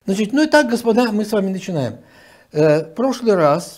Значит, ну и так, господа, мы с вами начинаем. В прошлый раз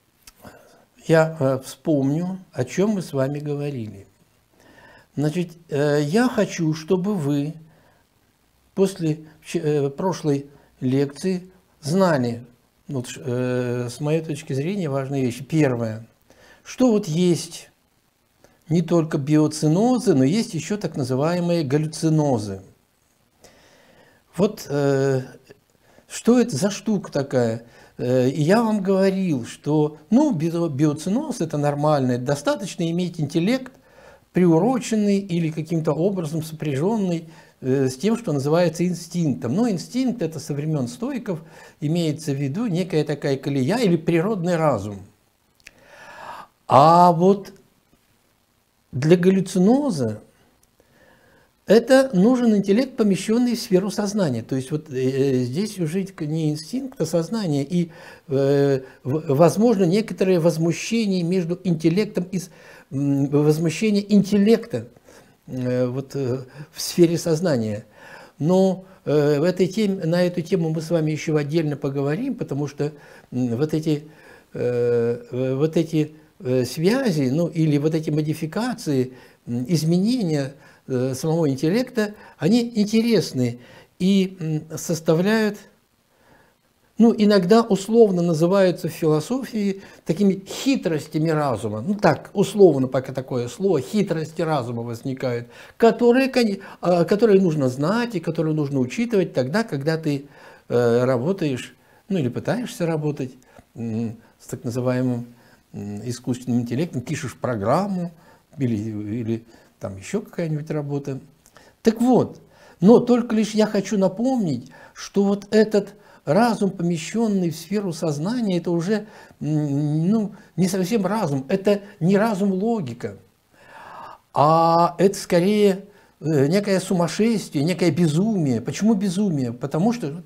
я вспомню, о чем мы с вами говорили. Значит, я хочу, чтобы вы после прошлой лекции знали, вот, с моей точки зрения, важные вещи. Первое, что вот есть не только биоцинозы, но есть еще так называемые галлюцинозы. Вот что это за штука такая? И я вам говорил, что биоценоз – это нормально, достаточно иметь интеллект, приуроченный или каким-то образом сопряженный с тем, что называется инстинктом. Но инстинкт – это со времен стоиков, имеется в виду некая такая колея или природный разум. А вот для галлюциноза это нужен интеллект, помещенный в сферу сознания. То есть вот здесь уже не инстинкт, а сознание. И возможно некоторое возмущение между интеллектом и возмущение интеллекта вот, в сфере сознания. Но на эту тему мы с вами еще отдельно поговорим, потому что вот эти связи, ну или вот эти модификации, изменения самого интеллекта, они интересны и составляют, ну, иногда условно называются в философии такими хитростями разума. Ну, так, условно пока такое слово, хитрости разума возникают, которые нужно знать и которые нужно учитывать тогда, когда ты работаешь, ну, или пытаешься работать с так называемым искусственным интеллектом, пишешь программу или там еще какая-нибудь работа. Так вот, но только лишь я хочу напомнить, что вот этот разум, помещенный в сферу сознания, это уже не совсем разум, это не разум-логика, а это скорее некое сумасшествие, некое безумие. Почему безумие? Потому что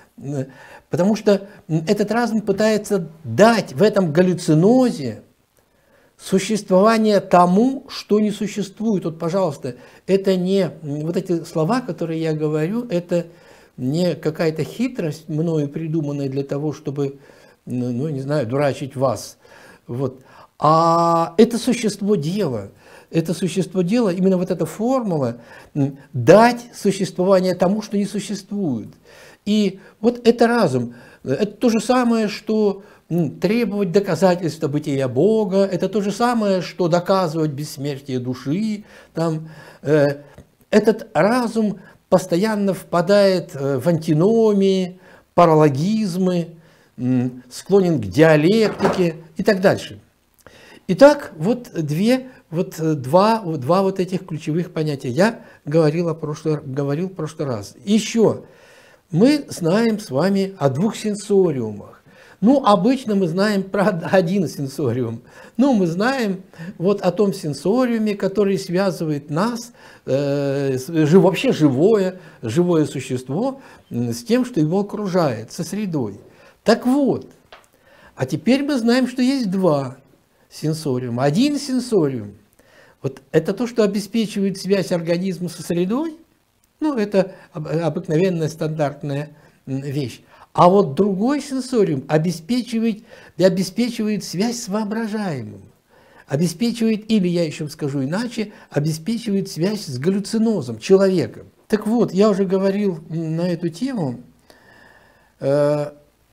этот разум пытается дать в этом галлюцинозе существование тому, что не существует. Вот, пожалуйста, это не вот эти слова, которые я говорю, это не какая-то хитрость, мною придуманная для того, чтобы, ну, не знаю, дурачить вас. Вот. А это существо дела. Это существо дела, именно вот эта формула, дать существование тому, что не существует. И вот это разум. Это то же самое, что требовать доказательства бытия Бога, это то же самое, что доказывать бессмертие души. Там, этот разум постоянно впадает в антиномии, паралогизмы, склонен к диалектике и так дальше. Итак, вот два вот этих ключевых понятия. Я говорил в прошлый раз. Еще мы знаем с вами о двух сенсориумах. Ну, обычно мы знаем про один сенсориум. Ну, мы знаем вот о том сенсориуме, который связывает нас, вообще живое существо, с тем, что его окружает, со средой. Так вот, а теперь мы знаем, что есть два сенсориума. Один сенсориум, вот это то, что обеспечивает связь организма со средой, ну, это обыкновенная стандартная вещь. А вот другой сенсориум обеспечивает связь с воображаемым. Обеспечивает, или я еще скажу иначе, обеспечивает связь с галлюцинозом, человеком. Так вот, я уже говорил на эту тему. Вот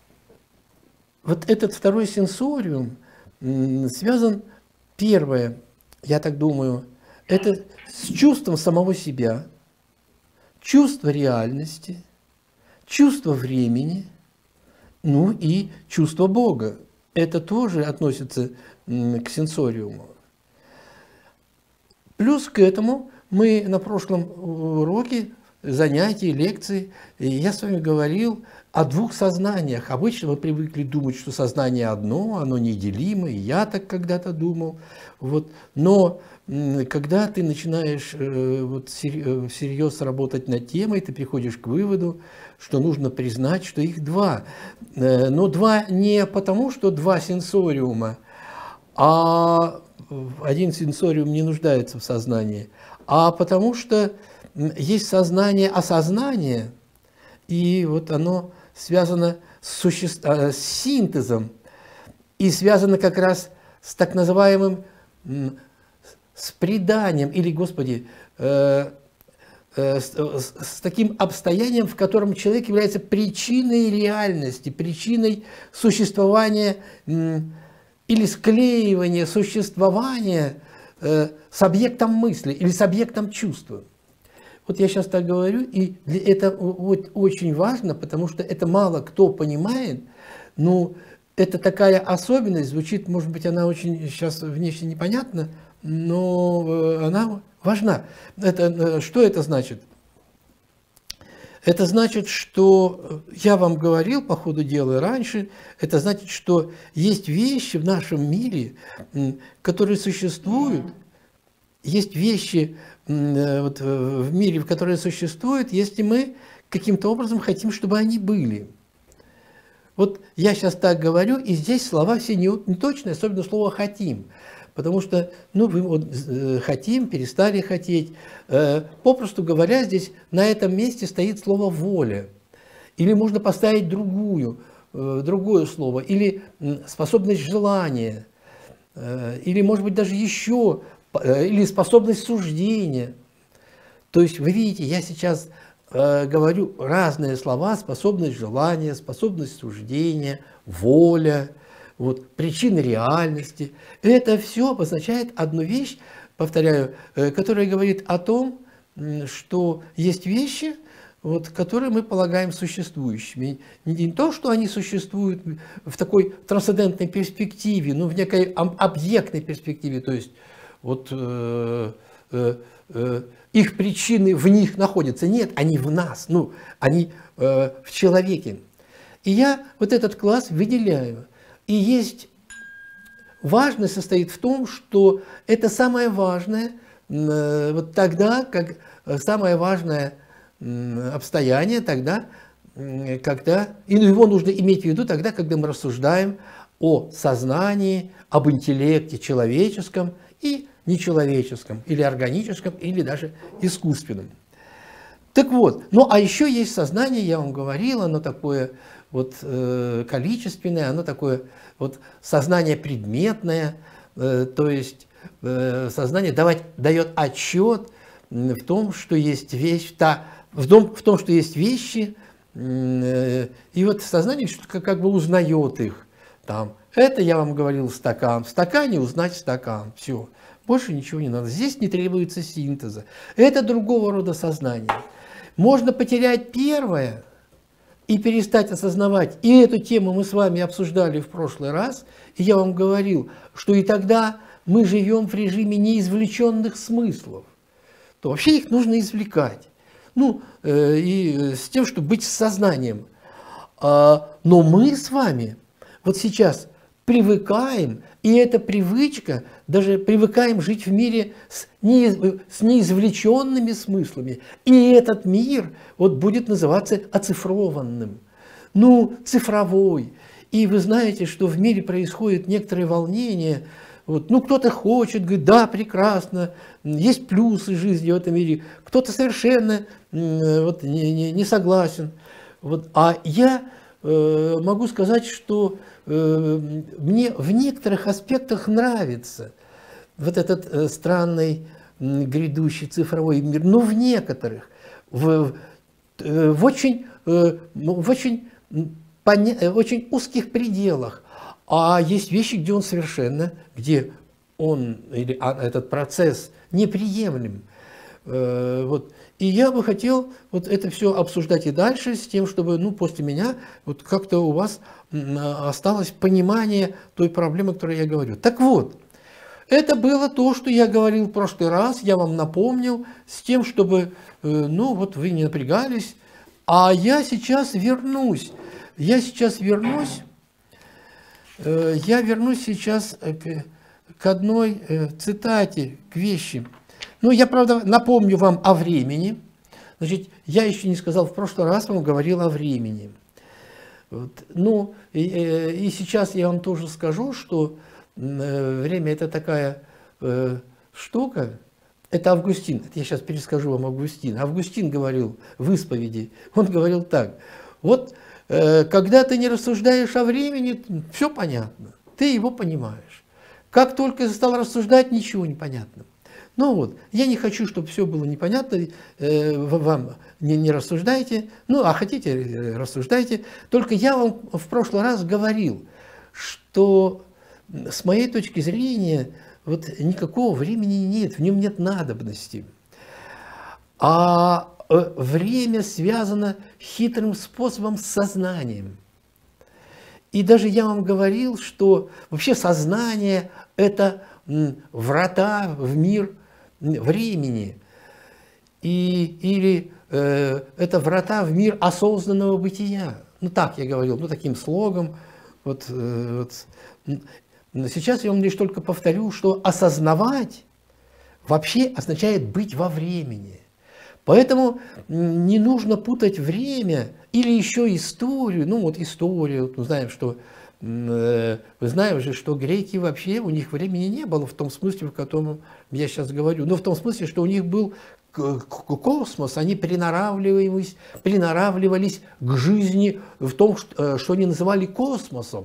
этот второй сенсориум связан, первое, я так думаю, это с чувством самого себя, чувство реальности, чувство времени, ну и чувство Бога. Это тоже относится к сенсориуму. Плюс к этому мы на прошлом уроке, занятии, лекции, я с вами говорил о двух сознаниях. Обычно мы привыкли думать, что сознание одно, оно неделимо, и я так когда-то думал. Вот. Но когда ты начинаешь всерьез работать над темой, ты приходишь к выводу, что нужно признать, что их два. Но два не потому, что два сенсориума, а один сенсориум не нуждается в сознании, а потому что есть сознание осознания, и вот оно связано с синтезом и связано как раз с так называемым с преданием, или, Господи, с таким обстоянием, в котором человек является причиной реальности, причиной существования или склеивания существования с объектом мысли или с объектом чувства. Вот я сейчас так говорю, и это очень важно, потому что это мало кто понимает, но это такая особенность, звучит, может быть, она очень сейчас внешне непонятна, но она важна. Что это значит? Это значит, что я вам говорил по ходу дела раньше, это значит, что есть вещи в нашем мире, которые существуют, есть вещи вот, в мире, которые существуют, если мы каким-то образом хотим, чтобы они были. Вот я сейчас так говорю, и здесь слова все не точные, особенно слово «хотим». Потому что, ну, вы вот, хотим, перестали хотеть. Попросту говоря, здесь на этом месте стоит слово «воля». Или можно поставить другое слово. Или способность желания. Или, может быть, даже еще, или способность суждения. То есть, вы видите, я сейчас говорю разные слова: способность желания, способность суждения, воля. Вот, причины реальности. Это все обозначает одну вещь, повторяю, которая говорит о том, что есть вещи, вот, которые мы полагаем существующими. Не то, что они существуют в такой трансцендентной перспективе, но в некой объектной перспективе, то есть вот, их причины в них находятся. Нет, они в нас, ну, они в человеке. И я вот этот класс выделяю. И есть важность состоит в том, что это самое важное, вот тогда, как самое важное обстояние, тогда, когда, и его нужно иметь в виду тогда, когда мы рассуждаем о сознании, об интеллекте человеческом и нечеловеческом, или органическом, или даже искусственном. Так вот, ну а еще есть сознание, я вам говорил, оно такое вот количественное, оно такое вот сознание предметное, то есть сознание дает отчет в том, что есть вещь, в том, что есть вещи, и вот сознание как бы узнает их. Там, это я вам говорил стакан, в стакане узнать стакан, все, больше ничего не надо. Здесь не требуется синтеза. Это другого рода сознание. Можно потерять первое и перестать осознавать. И эту тему мы с вами обсуждали в прошлый раз, и я вам говорил, что и тогда мы живем в режиме неизвлеченных смыслов. То вообще их нужно извлекать. Ну, и с тем, чтобы быть с сознанием. Но мы с вами вот сейчас привыкаем, и эта привычка, даже привыкаем жить в мире с неизвлеченными смыслами. И этот мир вот будет называться оцифрованным, ну, цифровой. И вы знаете, что в мире происходит некоторые волнения. Вот, ну, кто-то хочет, говорит, да, прекрасно, есть плюсы жизни в этом мире. Кто-то совершенно вот, не согласен. Вот, а я могу сказать, что мне в некоторых аспектах нравится вот этот странный грядущий цифровой мир, но в некоторых, в очень узких пределах. А есть вещи, где он совершенно, где он или этот процесс неприемлем. Вот. И я бы хотел вот это все обсуждать и дальше, с тем, чтобы, ну, после меня вот как-то у вас осталось понимание той проблемы, о которой я говорю. Так вот, это было то, что я говорил в прошлый раз, я вам напомнил, с тем, чтобы, ну, вот вы не напрягались. А я сейчас вернусь. Я вернусь сейчас к одной цитате, к вещи. Ну, я, правда, напомню вам о времени. Значит, я еще не сказал, в прошлый раз вам говорил о времени. Вот. Ну, и сейчас я вам тоже скажу, что время – это такая штука. Это Августин, это я сейчас перескажу вам Августин. Августин говорил в исповеди, он говорил так: вот когда ты не рассуждаешь о времени, все понятно, ты его понимаешь. Как только стал рассуждать, ничего не понятно. Ну вот, я не хочу, чтобы все было непонятно, вам не рассуждайте, ну а хотите, рассуждайте. Только я вам в прошлый раз говорил, что с моей точки зрения вот никакого времени нет, в нем нет надобности. А время связано хитрым способом с сознанием. И даже я вам говорил, что вообще сознание – это врата в мир времени, или это врата в мир осознанного бытия. Ну так я говорил, ну таким слогом. Сейчас я вам лишь только повторю, что осознавать вообще означает быть во времени. Поэтому не нужно путать время или еще историю. Ну вот историю, мы знаем, что вы знаете же, что греки вообще, у них времени не было в том смысле, в котором я сейчас говорю. Но в том смысле, что у них был космос, они приноравливались к жизни в том, что они называли космосом.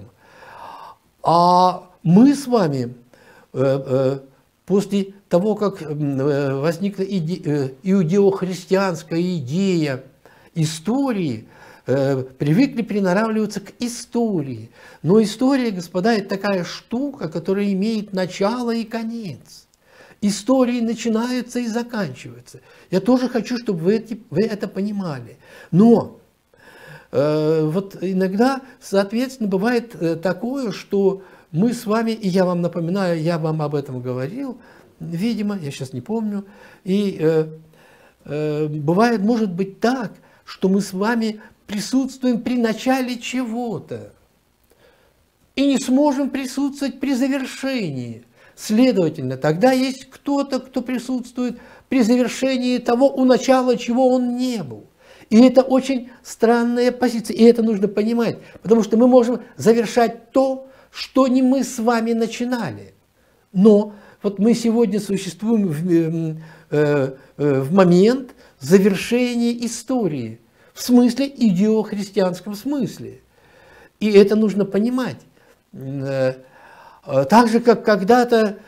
А мы с вами после того, как возникла иудео-христианская идея истории, привыкли приноравливаться к истории. Но история, господа, это такая штука, которая имеет начало и конец. Истории начинаются и заканчиваются. Я тоже хочу, чтобы вы это понимали. Но вот иногда, соответственно, бывает такое, что мы с вами, и я вам напоминаю, я вам об этом говорил, видимо, я сейчас не помню, и бывает, может быть так, что мы с вами присутствуем при начале чего-то и не сможем присутствовать при завершении. Следовательно, тогда есть кто-то, кто присутствует при завершении того, у начала чего он не был. И это очень странная позиция, и это нужно понимать, потому что мы можем завершать то, что не мы с вами начинали. Но вот мы сегодня существуем в момент завершения истории, в смысле, иудео-христианском смысле. И это нужно понимать. Так же, как когда-то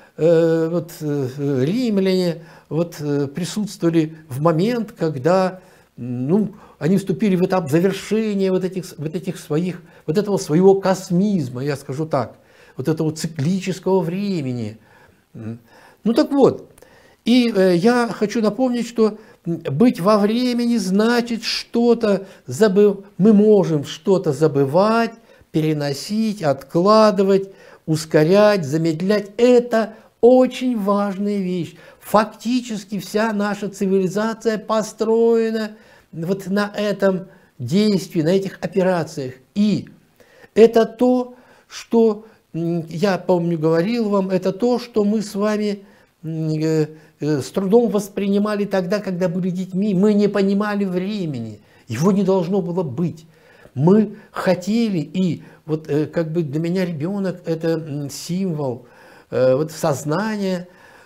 римляне присутствовали в момент, когда они вступили в этап завершения этого своего космизма, я скажу так, вот этого циклического времени. Ну так вот, и я хочу напомнить, что быть во времени значит что-то мы можем что-то забывать, переносить, откладывать, ускорять, замедлять. Это очень важная вещь. Фактически вся наша цивилизация построена вот на этом действии, на этих операциях. И это то, что, я помню, говорил вам, это то, что мы с вами с трудом воспринимали тогда, когда были детьми. Мы не понимали времени, его не должно было быть. Мы хотели, и вот как бы для меня ребенок – это символ сознания,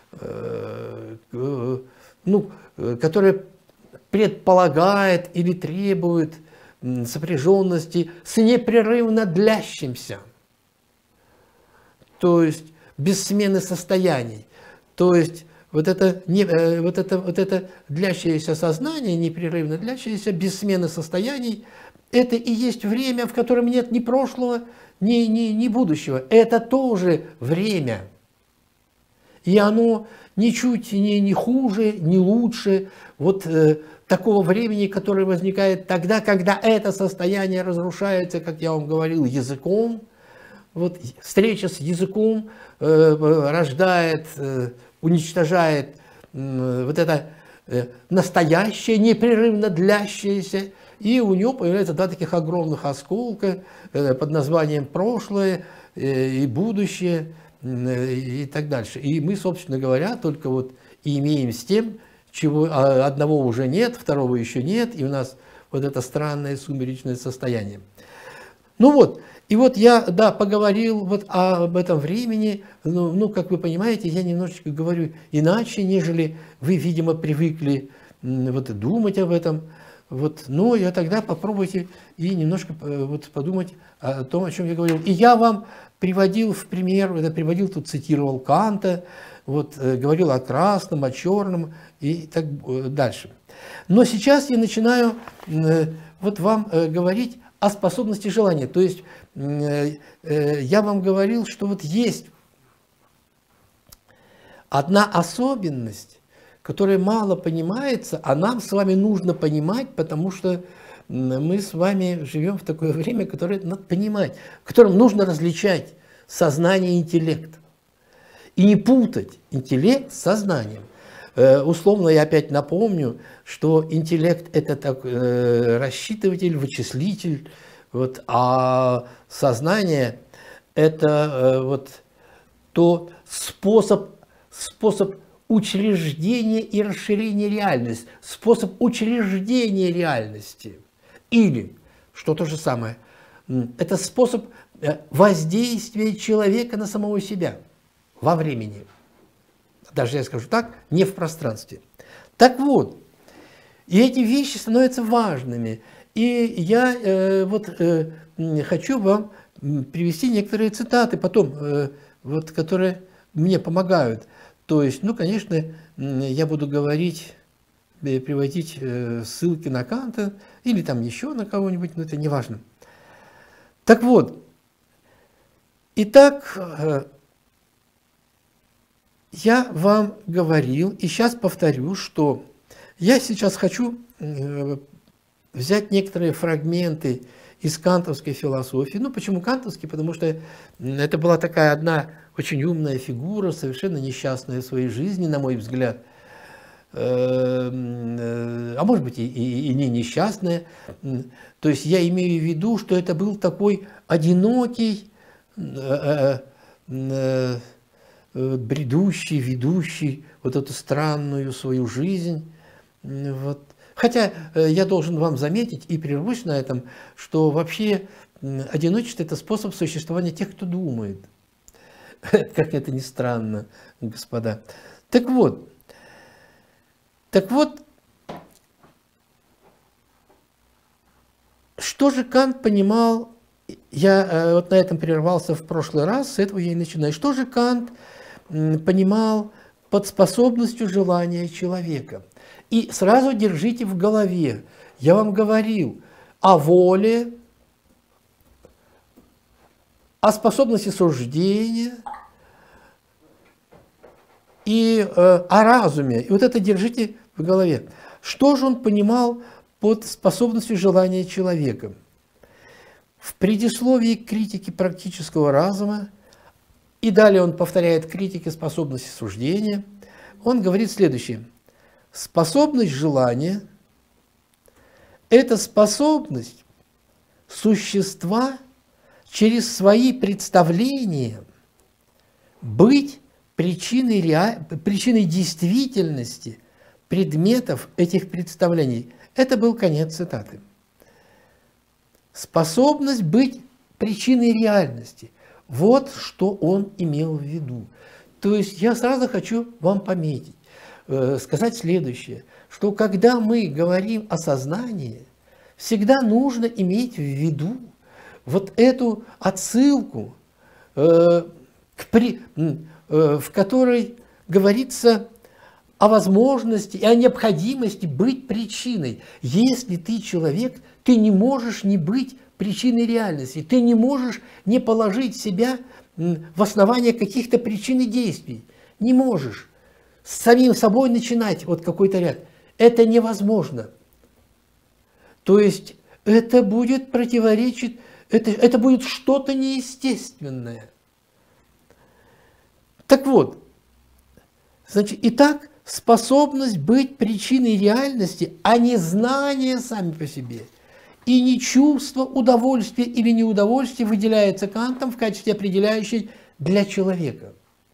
которое предполагает или требует сопряженности с непрерывно длящимся, то есть без смены состояний. То есть вот это длящееся сознание, непрерывно длящееся, без смены состояний, это и есть время, в котором нет ни прошлого, ни будущего. Это тоже время. И оно ничуть не хуже, не лучше такого времени, которое возникает тогда, когда это состояние разрушается, как я вам говорил, языком. Вот встреча с языком рождает, уничтожает вот это настоящее, непрерывно длящееся, и у него появляются два таких огромных осколка под названием прошлое и будущее и так дальше. И мы, собственно говоря, только и имеем с тем, чего одного уже нет, второго еще нет, и у нас вот это странное сумеречное состояние. И я, поговорил об этом времени, как вы понимаете, я немножечко говорю иначе, нежели вы, видимо, привыкли думать об этом. Вот, ну, и тогда попробуйте и немножко вот подумать о том, о чем я говорил. И я вам приводил в пример, тут цитировал Канта, вот, говорил о красном, о черном и так дальше. Но сейчас я начинаю вот вам говорить о способности желания. То есть я вам говорил, что вот есть одна особенность, которая мало понимается, а нам с вами нужно понимать, потому что мы с вами живем в такое время, которое надо понимать, в котором нужно различать сознание и интеллект. И не путать интеллект с сознанием. Условно я опять напомню, что интеллект – это так, рассчитыватель, вычислитель, вот, а сознание – это вот то способ учреждения и расширения реальности, способ учреждения реальности. Или, что то же самое, это способ воздействия человека на самого себя во времени. Даже я скажу так, не в пространстве. Так вот, и эти вещи становятся важными. И я хочу вам привести некоторые цитаты потом, вот, которые мне помогают. То есть, ну, конечно, я буду говорить, приводить ссылки на Канта или там еще на кого-нибудь, но это не важно. Так вот, итак, я вам говорил, и сейчас повторю, что я сейчас хочу взять некоторые фрагменты из кантовской философии. Ну, почему кантовский? Потому что это была такая одна очень умная фигура, совершенно несчастная в своей жизни, на мой взгляд. А может быть, и не несчастная. То есть я имею в виду, что это был такой одинокий, бредущий, ведущий вот эту странную свою жизнь. Вот. Хотя я должен вам заметить и прервусь на этом, что вообще одиночество – это способ существования тех, кто думает. Как это ни странно, господа. Так вот, что же Кант понимал? Я вот на этом прервался в прошлый раз, с этого я и начинаю. Что же Кант понимал под способностью желания человека? И сразу держите в голове, я вам говорил о воле, о способности суждения и о разуме. И вот это держите в голове. Что же он понимал под способностью желания человека? В предисловии к критике практического разума, и далее он повторяет критике способности суждения, он говорит следующее. Способность желания – это способность существа через свои представления быть причиной действительности предметов этих представлений. Это был конец цитаты. Способность быть причиной реальности. Вот что он имел в виду. То есть я сразу хочу вам пометить, сказать следующее, что когда мы говорим о сознании, всегда нужно иметь в виду вот эту отсылку, в которой говорится о возможности и о необходимости быть причиной. Если ты человек, ты не можешь не быть причиной реальности, ты не можешь не положить себя в основание каких-то причин и действий. Не можешь с самим собой начинать вот какой-то ряд. Это невозможно. То есть это будет противоречить, это будет что-то неестественное. Так вот, значит, итак, способность быть причиной реальности, а не знание сами по себе, и не чувство удовольствия или неудовольствия выделяется Кантом в качестве определяющей для человека.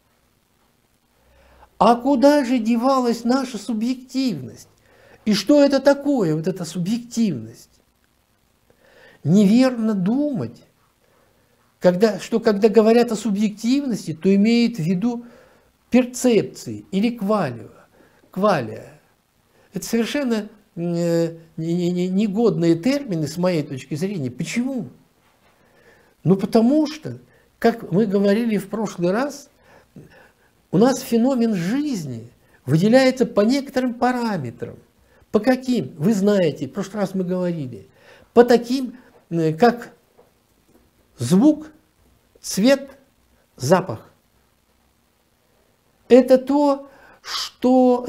А куда же девалась наша субъективность? И что это такое, вот эта субъективность? Неверно думать, когда говорят о субъективности, то имеют в виду перцепции или квалия. Это совершенно негодные термины с моей точки зрения. Почему? Ну потому что, как мы говорили в прошлый раз, у нас феномен жизни выделяется по некоторым параметрам. По каким? Вы знаете, в прошлый раз мы говорили. По таким, как звук, цвет, запах. Это то, что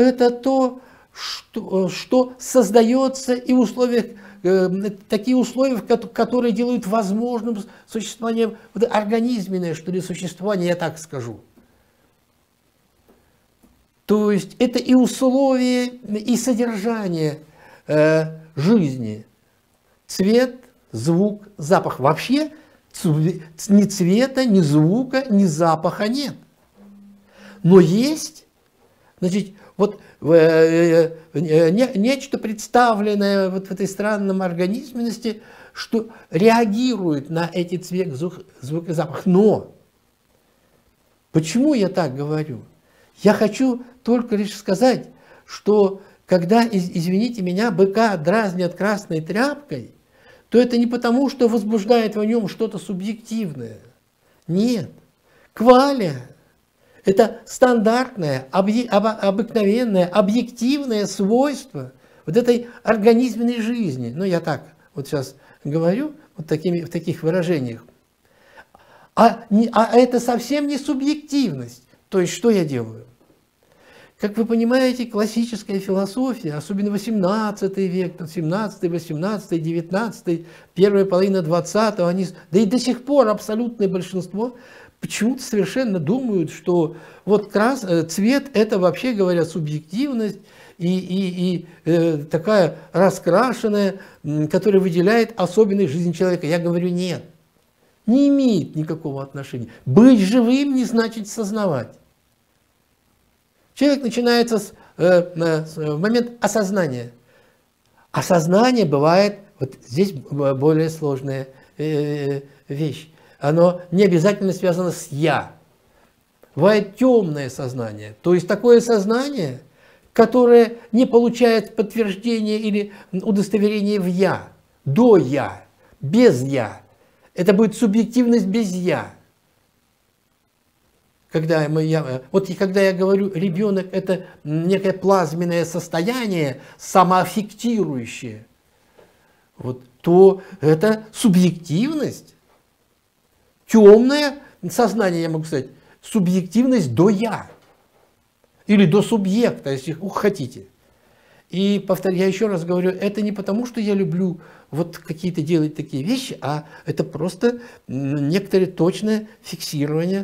создается и в условиях, такие условия, которые делают возможным существование, организменное, что ли, существование, я так скажу. То есть это и условия, и содержание жизни. Цвет, звук, запах. Вообще ни цвета, ни звука, ни запаха нет. Но есть, значит, вот нечто представленное вот в этой странном организменности, что реагирует на эти цвет, звук и запах. Но почему я так говорю? Я хочу только лишь сказать, что когда, извините меня, быка дразнят красной тряпкой, то это не потому, что возбуждает в нем что-то субъективное. Нет. Кваля – это стандартное, обыкновенное, объективное свойство вот этой организменной жизни. Ну, я так вот сейчас говорю вот в таких выражениях. А это совсем не субъективность. То есть, что я делаю? Как вы понимаете, классическая философия, особенно 18 век, 17, 18, 19, первая половина 20-го, да и до сих пор абсолютное большинство почему-то совершенно думают, что вот цвет – это, вообще говоря, субъективность и такая раскрашенная, которая выделяет особенность жизни человека. Я говорю, нет, не имеет никакого отношения. Быть живым не значит сознавать. Человек начинается в момент осознания. Осознание бывает, вот здесь более сложная вещь. Оно не обязательно связано с «я». Бывает темное сознание. То есть такое сознание, которое не получает подтверждения или удостоверения в «я», до «я», без «я». Это будет субъективность без «я». Когда я говорю, ребенок – это некое плазменное состояние, самоаффектирующее, вот, то это субъективность, темное сознание, я могу сказать, субъективность до «я» или до субъекта, если хотите. И я еще раз говорю, это не потому, что я люблю вот какие-то делать такие вещи, а это просто некоторое точное фиксирование,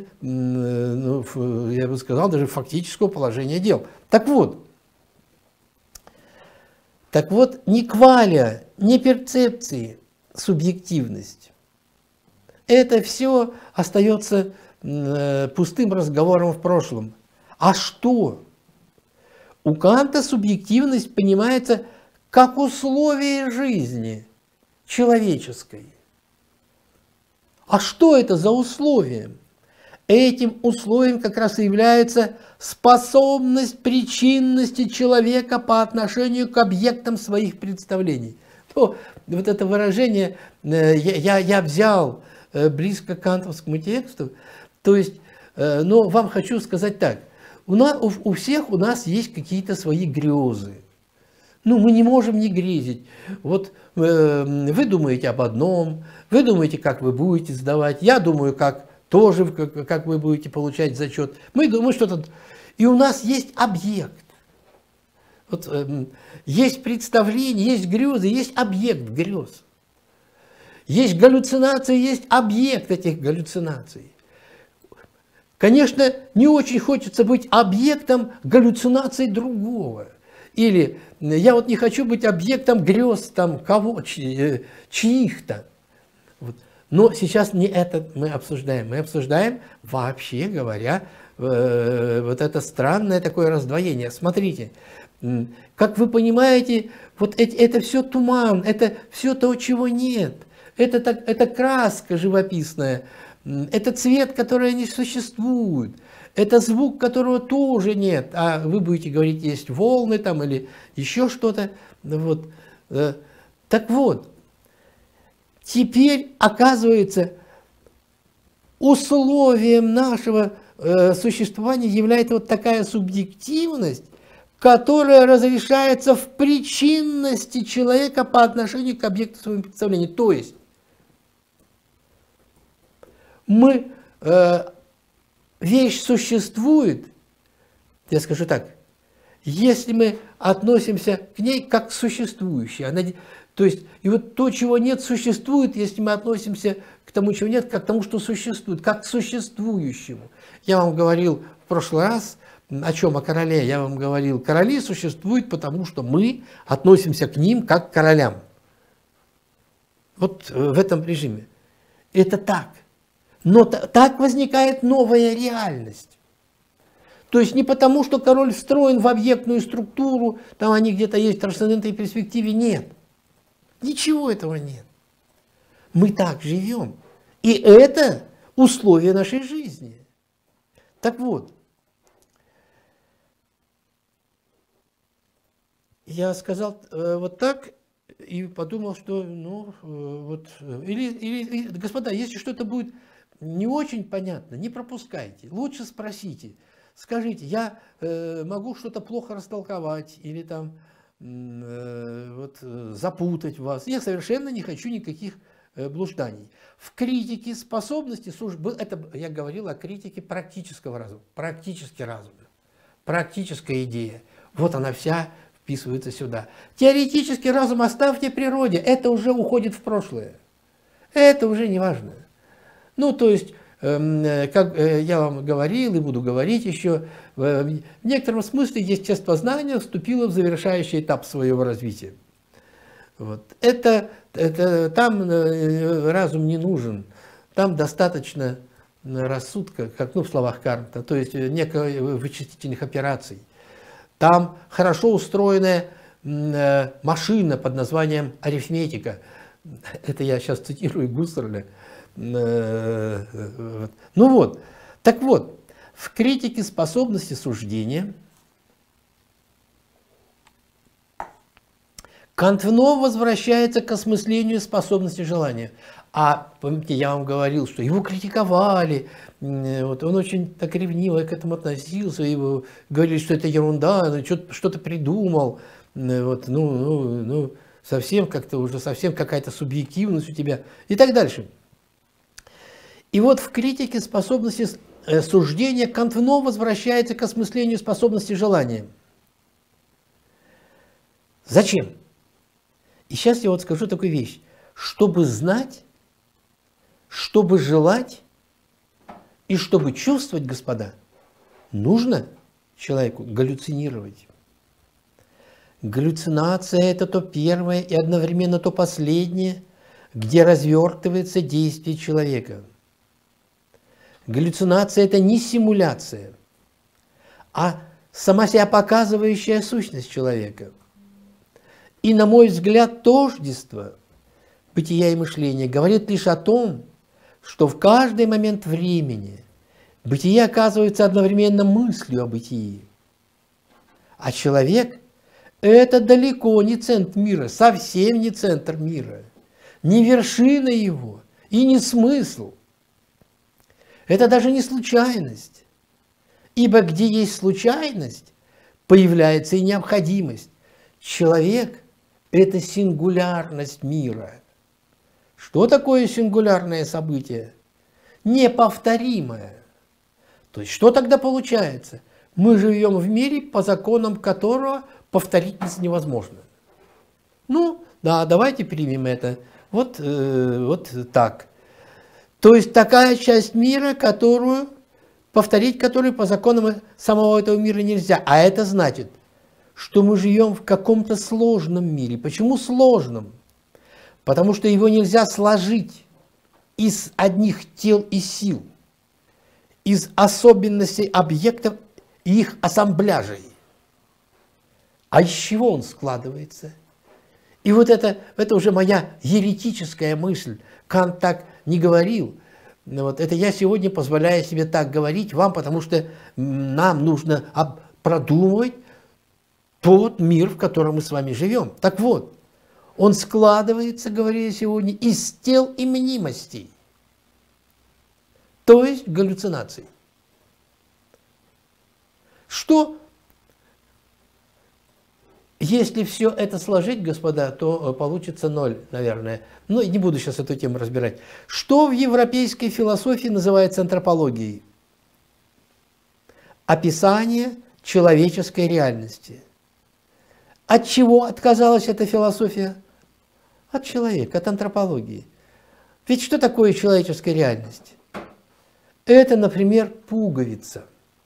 я бы сказал, даже фактического положения дел. Так вот, ни кваля, ни перцепции, субъективность. Это все остается пустым разговором в прошлом. А что? У Канта субъективность понимается как условие жизни человеческой. А что это за условие? Этим условием как раз и является способность причинности человека по отношению к объектам своих представлений. То, вот это выражение я взял близко к кантовскому тексту, то есть, но вам хочу сказать так. У всех у нас есть какие-то свои грезы. Ну, мы не можем не грезить. Вот вы думаете об одном, вы думаете, как вы будете сдавать, я думаю, как вы будете получать зачет. Мы думаем что-то. И у нас есть объект. Вот, есть представление, есть грезы, есть объект грез. Есть галлюцинации, есть объект этих галлюцинаций. Конечно, не очень хочется быть объектом галлюцинаций другого. Или я вот не хочу быть объектом грез там чьих-то. Вот. Но сейчас не это мы обсуждаем. Мы обсуждаем, вообще говоря, вот это странное такое раздвоение. Смотрите, как вы понимаете, вот это все туман, это все то, чего нет. Это краска живописная. Это цвет, который не существует. Это звук, которого тоже нет, а вы будете говорить, есть волны там или еще что-то. Вот. Так вот, теперь оказывается, условием нашего существования является вот такая субъективность, которая разрешается в причинности человека по отношению к объекту своего представления. То есть вещь существует, я скажу так, если мы относимся к ней как к существующей. То есть, и вот то, чего нет, существует, если мы относимся к тому, чего нет, как к тому, что существует, как к существующему. Я вам говорил в прошлый раз, о чем? О короле. Я вам говорил, короли существуют, потому что мы относимся к ним как к королям. Вот в этом режиме. Это так. Но так возникает новая реальность. То есть не потому, что король встроен в объектную структуру, там они где-то есть в трансцендентной перспективе, нет. Ничего этого нет. Мы так живем. И это условия нашей жизни. Так вот, я сказал вот так и подумал, что, господа, если что-то будет не очень понятно, не пропускайте, лучше спросите. Скажите, я могу что-то плохо растолковать или там запутать вас. Я совершенно не хочу никаких блужданий. В критике способности, это я говорил о критике практического разума, практический разум, практическая идея. Вот она вся вписывается сюда. Теоретический разум оставьте природе, это уже уходит в прошлое. Это уже не важно. Ну, то есть, как я вам говорил и буду говорить еще, в некотором смысле естествознание вступило в завершающий этап своего развития. Вот. Там разум не нужен, там достаточно рассудка, как в словах Канта, то есть неких вычислительных операций. Там хорошо устроенная машина под названием арифметика. Это я сейчас цитирую Гуссерля. Ну вот, так вот, в критике способности суждения Кант вновь возвращается к осмыслению способности желания. А помните, я вам говорил, что его критиковали, вот, он очень так ревниво к этому относился, его говорили, что это ерунда, что-то придумал, вот, совсем как-то уже совсем какая-то субъективность у тебя и так дальше. И вот в критике способности суждения Кант вновь возвращается к осмыслению способности желания. Зачем? И сейчас я вот скажу такую вещь. Чтобы знать, чтобы желать и чтобы чувствовать, господа, нужно человеку галлюцинировать. Галлюцинация – это то первое и одновременно то последнее, где развертывается действие человека. Галлюцинация – это не симуляция, а сама себя показывающая сущность человека. И, на мой взгляд, тождество бытия и мышления говорит лишь о том, что в каждый момент времени бытие оказывается одновременно мыслью о бытии. А человек – это далеко не центр мира, совсем не центр мира, не вершина его и не смысл. Это даже не случайность, ибо где есть случайность, появляется и необходимость. Человек – это сингулярность мира. Что такое сингулярное событие? Неповторимое. То есть что тогда получается? Мы живем в мире, по законам которого повторительность невозможна. Ну, да, давайте примем это. Вот так. То есть такая часть мира, повторить которую по законам самого этого мира нельзя. А это значит, что мы живем в каком-то сложном мире. Почему сложном? Потому что его нельзя сложить из одних тел и сил, из особенностей объектов и их ассамбляжей. А из чего он складывается? И вот это уже моя еретическая мысль. Кант так не говорил. Вот это я сегодня позволяю себе так говорить вам, потому что нам нужно продумывать тот мир, в котором мы с вами живем. Так вот, он складывается, говорю я сегодня, из тел и мнимостей, то есть галлюцинаций. Что, если все это сложить, господа, то получится 0, наверное. Ну, не буду сейчас эту тему разбирать. Что в европейской философии называется антропологией? Описание человеческой реальности. От чего отказалась эта философия? От человека, от антропологии. Ведь что такое человеческая реальность? Это, например, пуговица.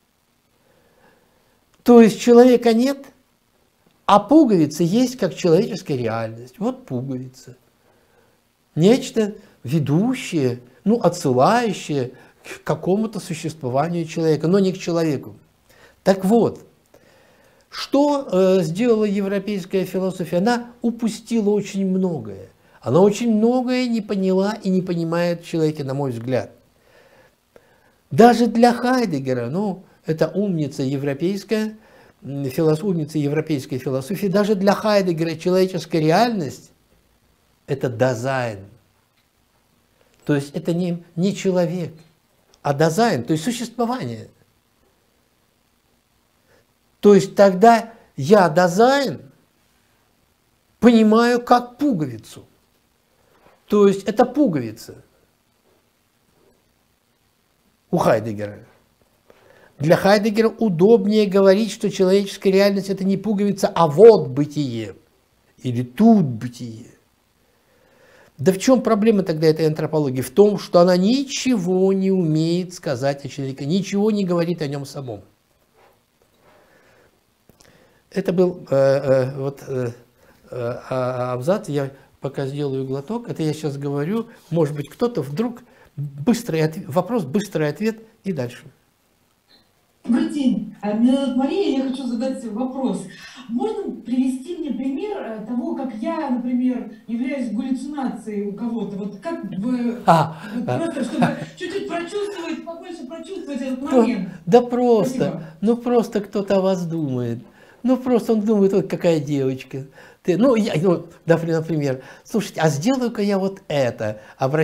То есть человека нет, а пуговица есть как человеческая реальность. Вот пуговица. Нечто ведущее, отсылающее к какому-то существованию человека, но не к человеку. Так вот, что сделала европейская философия? Она упустила очень многое. Она очень многое не поняла и не понимает в человеке, на мой взгляд. Даже для Хайдеггера, это умница европейской философии, даже для Хайдеггера человеческая реальность – это дазайн. То есть это не человек, а дазайн, то есть существование. То есть тогда я дазайн понимаю как пуговицу. То есть это пуговица у Хайдеггера. Для Хайдеггера удобнее говорить, что человеческая реальность – это не пуговица, а вот бытие. Или тут бытие. Да в чем проблема тогда этой антропологии? В том, что она ничего не умеет сказать о человеке, ничего не говорит о нем самом. Это был абзац, я пока сделаю глоток, это я сейчас говорю, может быть, кто-то вдруг вопрос, быстрый ответ и дальше. Добрый день. Меня зовут Мария, я хочу задать вопрос. Можно привести мне пример того, как я, например, являюсь галлюцинацией у кого-то? Вот как бы, просто чтобы чуть-чуть прочувствовать, побольше прочувствовать этот момент. Да просто, просто кто-то о вас думает. Просто он думает, вот какая девочка. Например, слушайте, а сделаю-ка я вот это.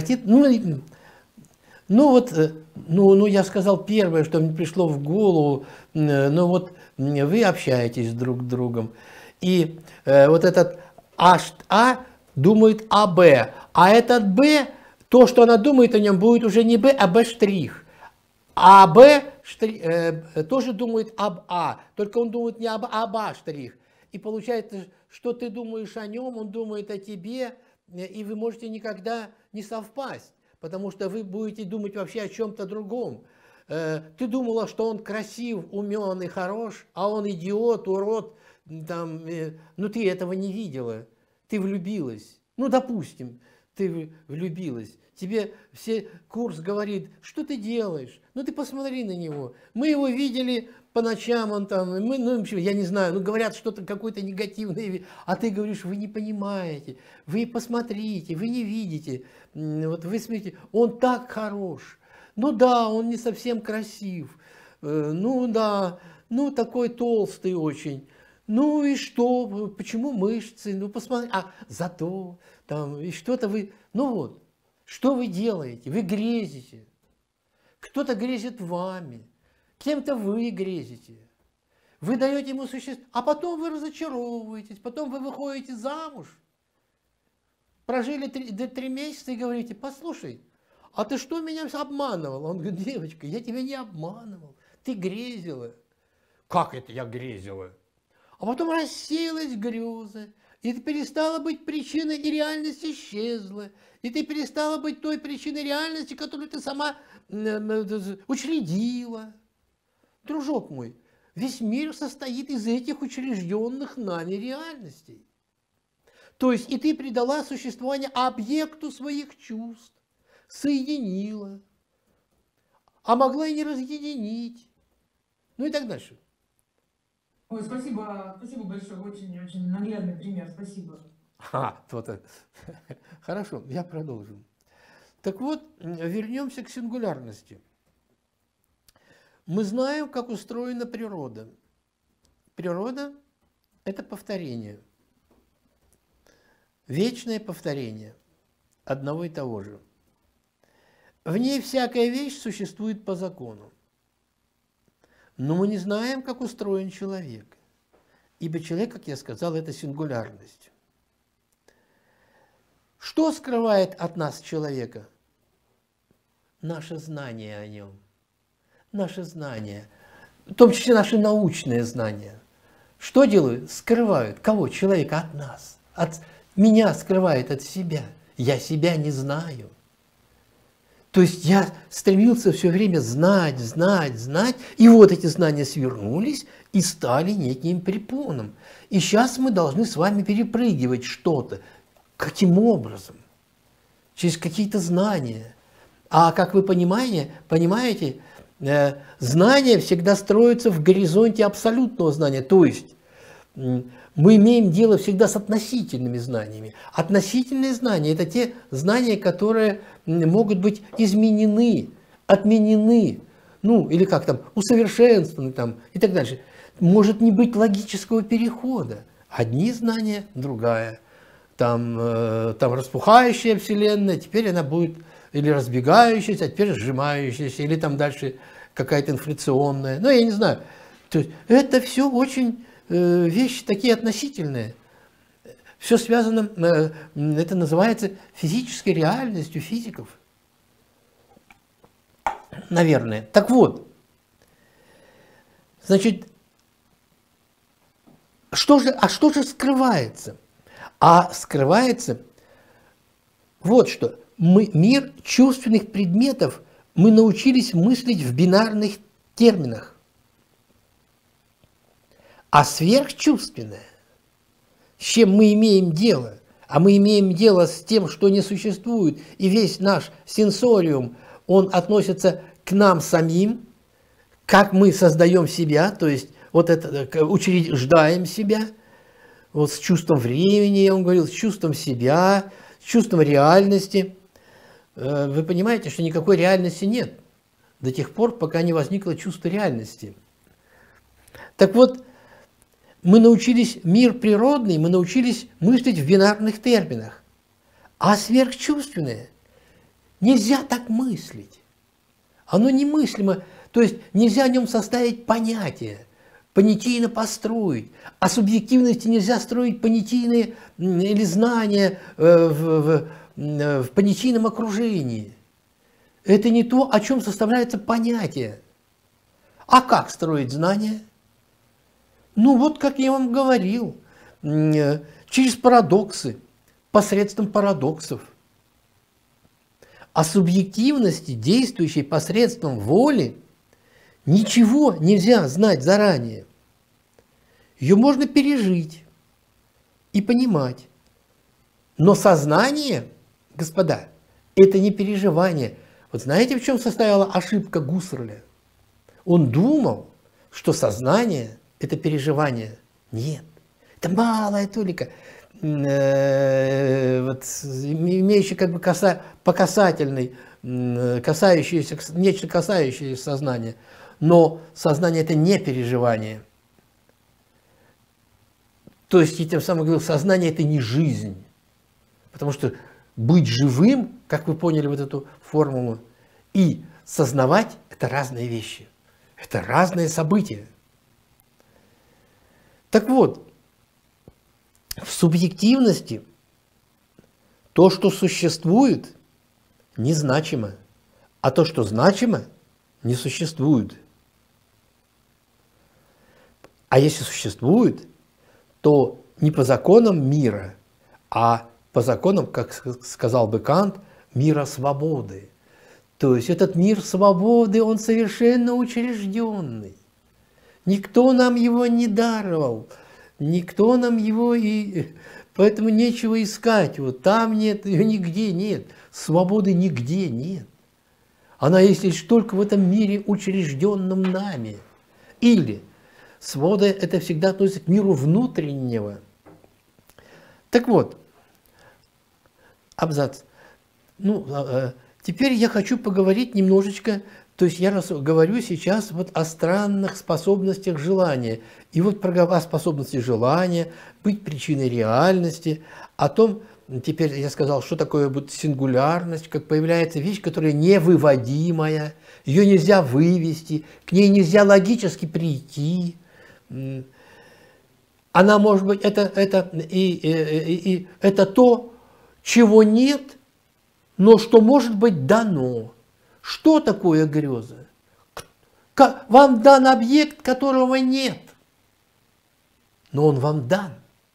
Я сказал первое, что мне пришло в голову, вы общаетесь друг с другом, и вот этот А думает о Б, а этот Б, то, что она думает о нем, будет уже не Б, а Б штрих. А Б тоже думает об А, только он думает не об А, об А штрих. И получается, что ты думаешь о нем, он думает о тебе, и вы можете никогда не совпасть. Потому что вы будете думать вообще о чем-то другом. Ты думала, что он красив, умен и хорош, а он идиот, урод. Ты этого не видела. Ты влюбилась. Допустим, ты влюбилась. Тебе все курс говорит, что ты делаешь? Ты посмотри на него. Мы его видели по ночам, я не знаю, говорят что-то какое-то негативное, а ты говоришь, вы не понимаете, вы посмотрите, вы не видите, вы смотрите, он так хорош, он не совсем красив, такой толстый очень, и что, почему мышцы, посмотри, зато, и что-то вы, что вы делаете, вы грезите, кто-то грезит вами, кем-то вы грезите. Вы даете ему существовать, а потом вы разочаровываетесь, потом вы выходите замуж, прожили 3 месяца и говорите, послушай, а ты что меня обманывал? Он говорит, девочка, я тебя не обманывал, ты грезила. Как это я грезила? А потом рассеялась греза, и ты перестала быть причиной, и реальность исчезла. И ты перестала быть той причиной реальности, которую ты сама учредила. Дружок мой, весь мир состоит из этих учрежденных нами реальностей. То есть и ты придала существование объекту своих чувств, соединила, а могла и не разъединить, и так дальше. Ой, спасибо большое, очень наглядный пример, спасибо. Хорошо, я продолжу. Так вот, вернемся к сингулярности. Мы знаем, как устроена природа. Природа – это повторение. Вечное повторение одного и того же. В ней всякая вещь существует по закону. Но мы не знаем, как устроен человек. Ибо человек, как я сказал, это сингулярность. Что скрывает от нас человека? Наше знание о нем. Наше знание. В том числе наши научные знания. Что делают? Скрывают. Кого? Человека от нас. Меня скрывает от себя. Я себя не знаю. То есть я стремился все время знать, знать, знать. И вот эти знания свернулись и стали неким препоном. И сейчас мы должны с вами перепрыгивать что-то. Каким образом? Через какие-то знания. А как вы понимаете, знания всегда строятся в горизонте абсолютного знания. То есть мы имеем дело всегда с относительными знаниями. Относительные знания – это те знания, которые могут быть изменены, отменены, ну или как там, усовершенствованы там, и так дальше. Может не быть логического перехода. Одни знания, другая. Там распухающая Вселенная, теперь она будет или разбегающаяся, а теперь сжимающаяся, или там дальше какая-то инфляционная. Ну, я не знаю. То есть это все очень вещи такие относительные. Все связано, это называется физической реальностью физиков. Наверное. Так вот, значит, что же скрывается? А скрывается вот что. Мир чувственных предметов мы научились мыслить в бинарных терминах. А сверхчувственное, с чем мы имеем дело, а мы имеем дело с тем, что не существует, и весь наш сенсориум, он относится к нам самим, как мы создаем себя, то есть вот это учреждаем себя, вот с чувством времени, я вам говорил, с чувством себя, с чувством реальности. Вы понимаете, что никакой реальности нет до тех пор, пока не возникло чувство реальности. Так вот, мы научились, мир природный, мы научились мыслить в бинарных терминах. А сверхчувственное нельзя так мыслить. Оно немыслимо, то есть нельзя о нем составить понятие, понятийно построить. О субъективности нельзя строить понятийные или знания в понятийном окружении. Это не то, о чем составляется понятие. А как строить знания? Ну вот, как я вам говорил, через парадоксы, посредством парадоксов. О субъективности, действующей посредством воли, ничего нельзя знать заранее. Ее можно пережить и понимать. Но сознание, господа, это не переживание. Вот знаете, в чем состояла ошибка Гуссерля? Он думал, что сознание – это переживание. Нет, это малая толика, имеющая как бы покасательный, касающийся, нечто касающееся сознания. Но сознание – это не переживание. То есть, я тем самым говорил, сознание – это не жизнь. Потому что быть живым, как вы поняли вот эту формулу, и сознавать – это разные вещи. Это разные события. Так вот, в субъективности то, что существует, незначимо, а то, что значимо, не существует. А если существует, то не по законам мира, а по законам, как сказал бы Кант, мира свободы. То есть этот мир свободы, он совершенно учрежденный. Никто нам его не даровал, никто нам его и... Поэтому нечего искать. Вот там нет, ее нигде нет. Свободы нигде нет. Она есть лишь только в этом мире, учрежденном нами. Или свобода это всегда относится к миру внутреннего. Так вот, абзац. Ну, Теперь я хочу поговорить немножечко, то есть я говорю сейчас вот о странных способностях желания. И вот о способности желания, быть причиной реальности, о том, теперь я сказал, что такое будет сингулярность, как появляется вещь, которая невыводимая, ее нельзя вывести, к ней нельзя логически прийти. Она может быть, это то, чего нет, но что может быть дано. Что такое греза? Вам дан объект, которого нет, но он вам дан.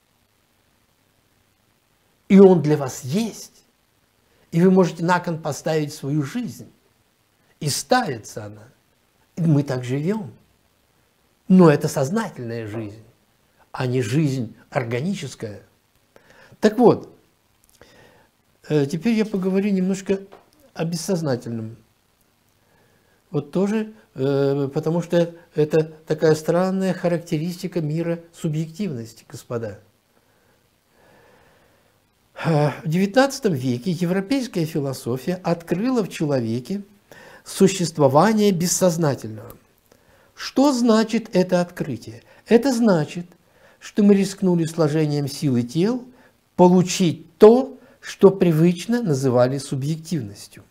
И он для вас есть. И вы можете на кон поставить свою жизнь. И ставится она. И мы так живем. Но это сознательная жизнь, а не жизнь органическая. Так вот, теперь я поговорю немножко о бессознательном. Вот тоже, потому что это такая странная характеристика мира субъективности, господа. В XIX веке европейская философия открыла в человеке существование бессознательного. Что значит это открытие? Это значит, что мы рискнули сложением сил и тел получить то, что привычно называли субъективностью.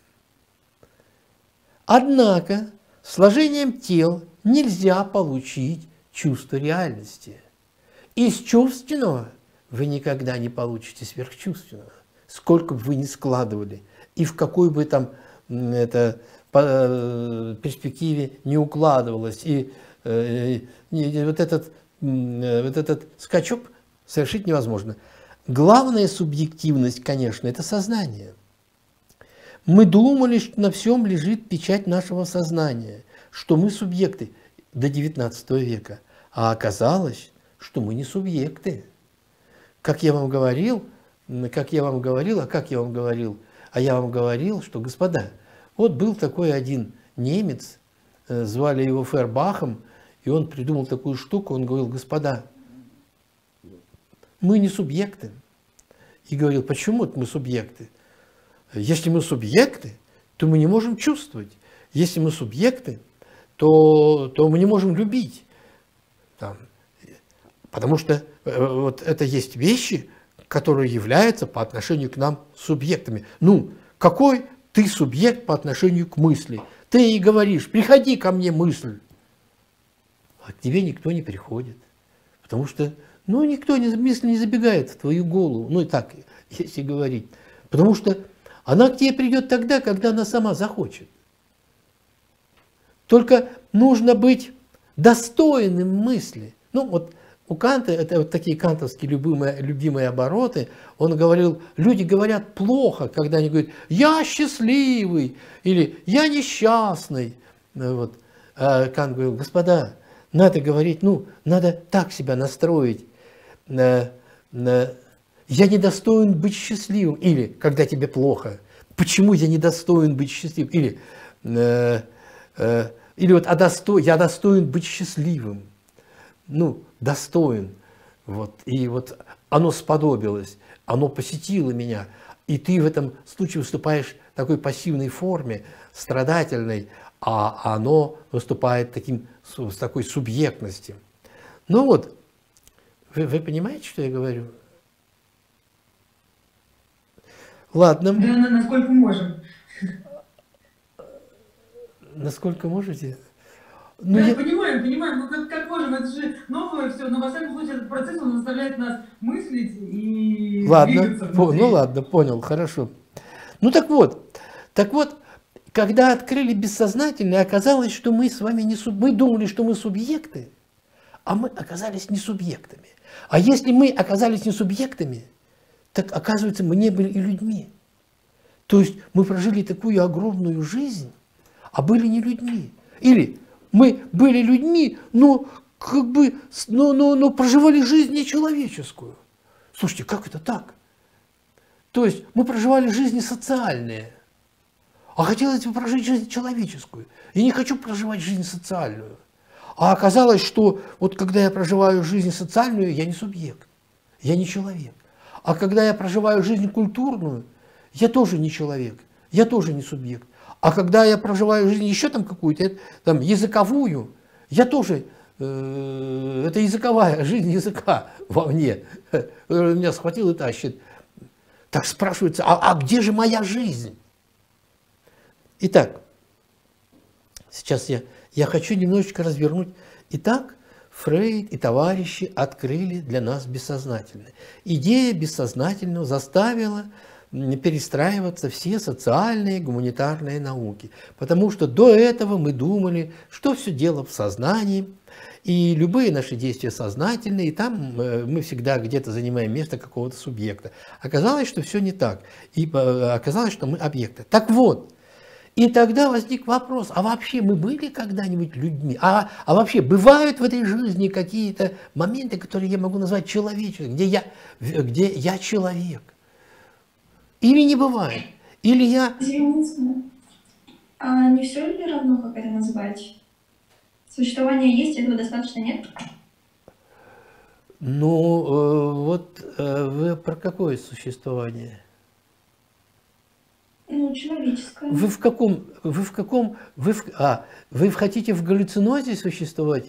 Однако сложением тел нельзя получить чувство реальности. Из чувственного вы никогда не получите сверхчувственного, сколько бы вы ни складывали, и в какой бы там перспективе не укладывалось. И вот этот скачок совершить невозможно. Главная субъективность, конечно, это сознание. Мы думали, что на всем лежит печать нашего сознания, что мы субъекты до XIX века, а оказалось, что мы не субъекты. Как я вам говорил, что, господа, вот был такой один немец, звали его Фейербахом, и он придумал такую штуку, он говорил: господа, мы не субъекты. И говорил: почему мы субъекты? Если мы субъекты, то мы не можем чувствовать. Если мы субъекты, то мы не можем любить. Потому что вот это есть вещи, которые являются по отношению к нам субъектами. Ну, какой ты субъект по отношению к мысли? Ты ей говоришь: приходи ко мне, мысль. А к тебе никто не приходит. Потому что, мысль не забегает в твою голову. Ну и так, если говорить. Потому что она к тебе придет тогда, когда она сама захочет. Только нужно быть достойным мысли. Ну вот у Канта, это вот такие кантовские любимые обороты, он говорил: люди говорят плохо, когда они говорят: я счастливый или я несчастный. Вот. А Кант говорил: господа, надо говорить, надо так себя настроить. Я недостоин быть счастливым. Или, когда тебе плохо, почему я недостоин быть счастливым? Или вот, я достоин быть счастливым. Достоин. Вот. И вот оно сподобилось, оно посетило меня. И ты в этом случае выступаешь в такой пассивной форме, страдательной, а оно выступает с такой субъектностью. Ну вот, вы понимаете, что я говорю? Ладно. Да, насколько можем. Насколько можете? Я понимаем, как можем, это же новое все, но во всяком случае этот процесс, он заставляет нас мыслить и двигаться. Ладно, понял, хорошо. Так вот, когда открыли бессознательное, оказалось, что мы с вами мы думали, что мы субъекты, а мы оказались не субъектами. А если мы оказались не субъектами, так, оказывается, мы не были и людьми. То есть мы прожили такую огромную жизнь, а были не людьми. Или мы были людьми, но проживали жизнь нечеловеческую. Слушайте, как это так? То есть мы проживали жизни социальные, а хотелось бы прожить жизнь человеческую. Я не хочу проживать жизнь социальную. А оказалось, что вот когда я проживаю жизнь социальную, я не субъект, я не человек. А когда я проживаю жизнь культурную, я тоже не человек, я тоже не субъект. А когда я проживаю жизнь еще там какую-то, там, языковую, я тоже, это языковая жизнь языка во мне. Меня схватил и тащит. Так спрашивается, а где же моя жизнь? Итак, сейчас я хочу немножечко развернуть. Итак, Фрейд и товарищи открыли для нас бессознательное. Идея бессознательного заставила перестраиваться все социальные, гуманитарные науки. Потому что до этого мы думали, что все дело в сознании, и любые наши действия сознательные, и там мы всегда где-то занимаем место какого-то субъекта. Оказалось, что все не так. И оказалось, что мы объекты. Так вот, и тогда возник вопрос, а вообще мы были когда-нибудь людьми? А вообще бывают в этой жизни какие-то моменты, которые я могу назвать человеческими, где я человек? Или не бывает? Или я... Извините, а не все ли равно, как это назвать? Существование есть, этого достаточно, нет? Ну, вот вы про какое существование? Ну, человеческое. Вы хотите в галлюцинозе существовать?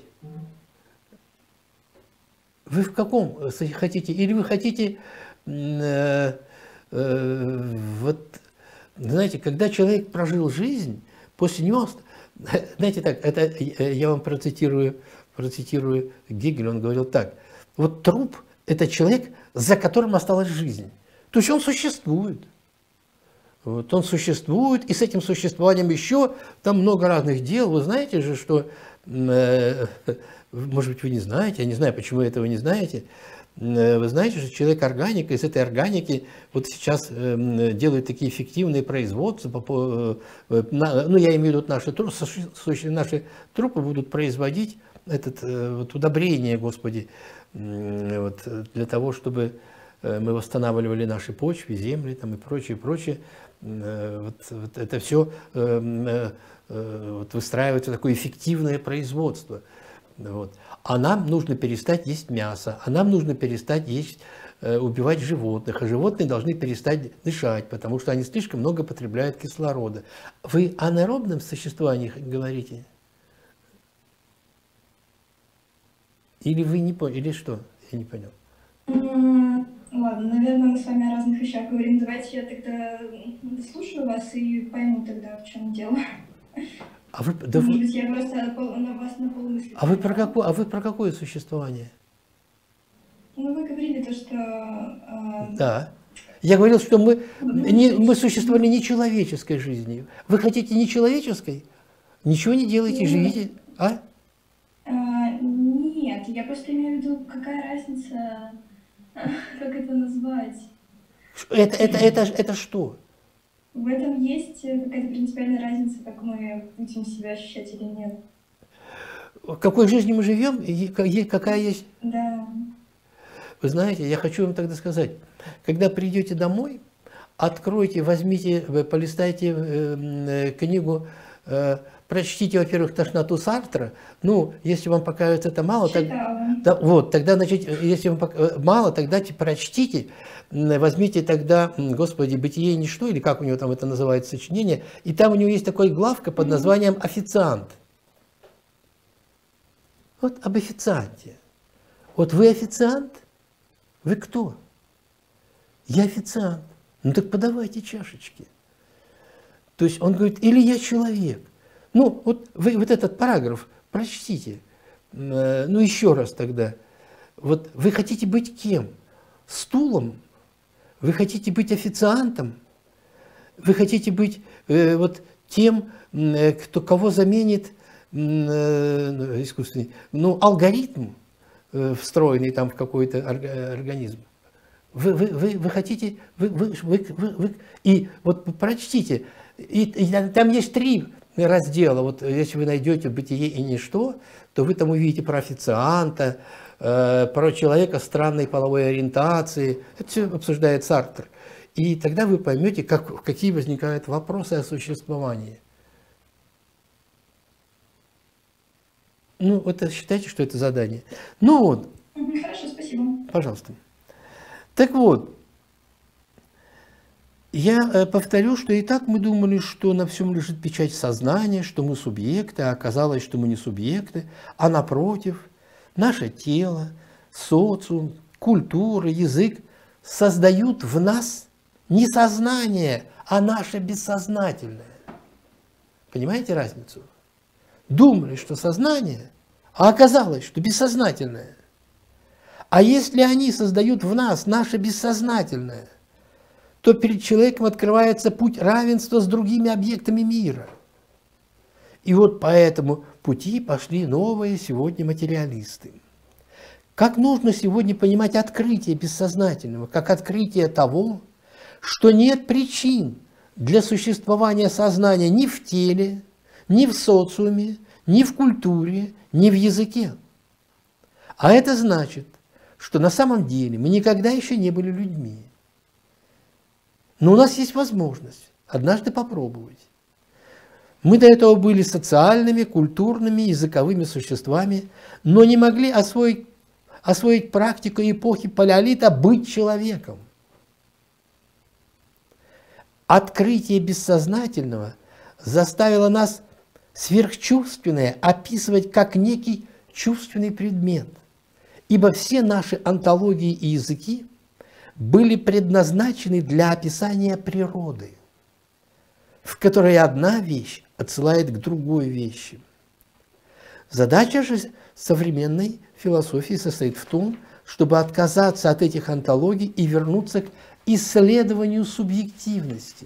Вы в каком хотите? Или вы хотите, вот, знаете, когда человек прожил жизнь, после него, знаете так, это я вам процитирую Гегеля, он говорил так, вот труп – это человек, за которым осталась жизнь. То есть он существует. Вот он существует, и с этим существованием еще там много разных дел. Вы знаете же, что, может быть, вы не знаете, я не знаю, почему вы этого не знаете. Вы знаете, что человек органика, из этой органики вот сейчас делают такие эффективные производства, ну, я имею в виду, наши трупы будут производить вот удобрение, Господи, вот, для того, чтобы мы восстанавливали наши почвы, земли там, и прочее, прочее. Вот это все вот выстраивается такое эффективное производство. Вот. А нам нужно перестать есть мясо, а нам нужно перестать убивать животных, а животные должны перестать дышать, потому что они слишком много потребляют кислорода. Вы о анаэробном существовании говорите? Или вы не поняли, или что? Я не понял. Ладно, наверное, мы с вами о разных вещах говорим. Давайте я тогда дослушаю вас и пойму тогда, в чем дело. Может быть, я просто на вас на полмысли. А вы про какое существование? Ну, вы говорили то, что... Да. Я говорил, что мы существовали нечеловеческой жизнью. Вы хотите нечеловеческой? Ничего не делайте, живите. А? Нет, я просто имею в виду, какая разница, как это назвать. Это что? В этом есть какая-то принципиальная разница, как мы будем себя ощущать или нет. В какой жизни мы живем, и какая есть? Да. Вы знаете, я хочу вам тогда сказать, когда придете домой, откройте, возьмите, полистайте книгу, прочтите, во-первых, «Тошноту» Сартра. Ну, если вам пока это мало, тогда, значит, если вам мало, тогда прочтите, возьмите тогда, Господи, «Бытие и ничто», или как у него там это называется, сочинение, и там у него есть такая главка под названием «Официант». Вот об официанте. Вот вы официант? Вы кто? Я официант. Ну так подавайте чашечки. То есть он говорит, или я человек. Ну, вот вы вот этот параграф прочтите. Ну, еще раз тогда. Вот вы хотите быть кем? Стулом? Вы хотите быть официантом? Вы хотите быть вот тем, кого заменит искусственный, ну, алгоритм, встроенный там в какой-то организм? Вы хотите, и вот прочтите, и там есть 3 раздела, вот если вы найдете «Бытие и ничто», то вы там увидите про официанта, про человека странной половой ориентации, это все обсуждает Сартр. И тогда вы поймете, какие возникают вопросы о существовании. Ну, это считайте, что это задание. Ну вот. Хорошо, спасибо. Пожалуйста. Так вот, Я повторю, что и так мы думали, что на всем лежит печать сознания, что мы субъекты, а оказалось, что мы не субъекты, а напротив, наше тело, социум, культура, язык создают в нас не сознание, а наше бессознательное. Понимаете разницу? Думали, что сознание, а оказалось, что бессознательное. А если они создают в нас наше бессознательное, то перед человеком открывается путь равенства с другими объектами мира. И вот по этому пути пошли новые сегодня материалисты. Как нужно сегодня понимать открытие бессознательного, как открытие того, что нет причин для существования сознания ни в теле, ни в социуме, ни в культуре, ни в языке. А это значит, что на самом деле мы никогда еще не были людьми. Но у нас есть возможность однажды попробовать. Мы до этого были социальными, культурными, языковыми существами, но не могли освоить практику эпохи палеолита быть человеком. Открытие бессознательного заставило нас сверхчувственное описывать как некий чувственный предмет, ибо все наши онтологии и языки были предназначены для описания природы, в которой одна вещь отсылает к другой вещи. Задача же современной философии состоит в том, чтобы отказаться от этих онтологий и вернуться к исследованию субъективности.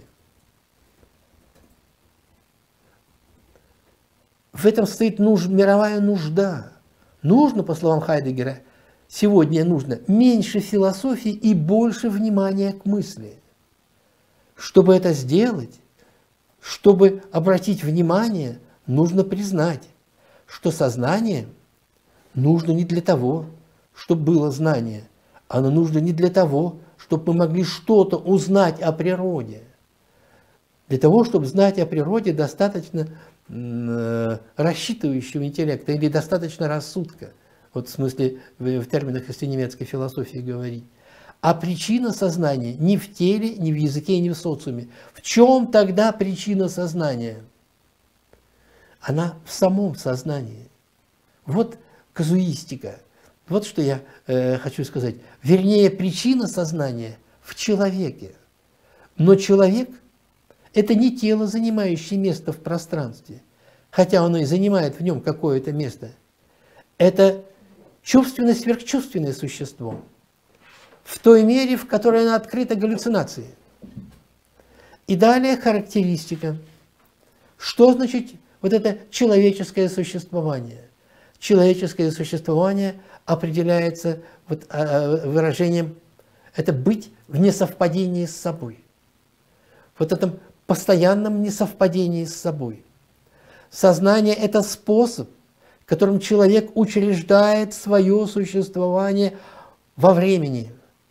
В этом стоит мировая нужда. Нужно, по словам Хайдеггера, сегодня нужно меньше философии и больше внимания к мысли. Чтобы это сделать, чтобы обратить внимание, нужно признать, что сознание нужно не для того, чтобы было знание, оно нужно не для того, чтобы мы могли что-то узнать о природе. Для того, чтобы знать о природе, достаточно рассчитывающего интеллекта или достаточно рассудка. Вот в смысле, в терминах если немецкой философии говорить. А причина сознания не в теле, не в языке, не в социуме. В чем тогда причина сознания? Она в самом сознании. Вот казуистика. Вот что я хочу сказать. Вернее, причина сознания в человеке. Но человек – это не тело, занимающее место в пространстве, хотя оно и занимает в нем какое-то место. Это чувственное, сверхчувственное существо, в той мере, в которой оно открыто галлюцинации. И далее характеристика. Что значит вот это человеческое существование? Человеческое существование определяется вот выражением «это быть в несовпадении с собой». Вот этом постоянном несовпадении с собой. Сознание – это способ, которым человек учреждает свое существование во времени.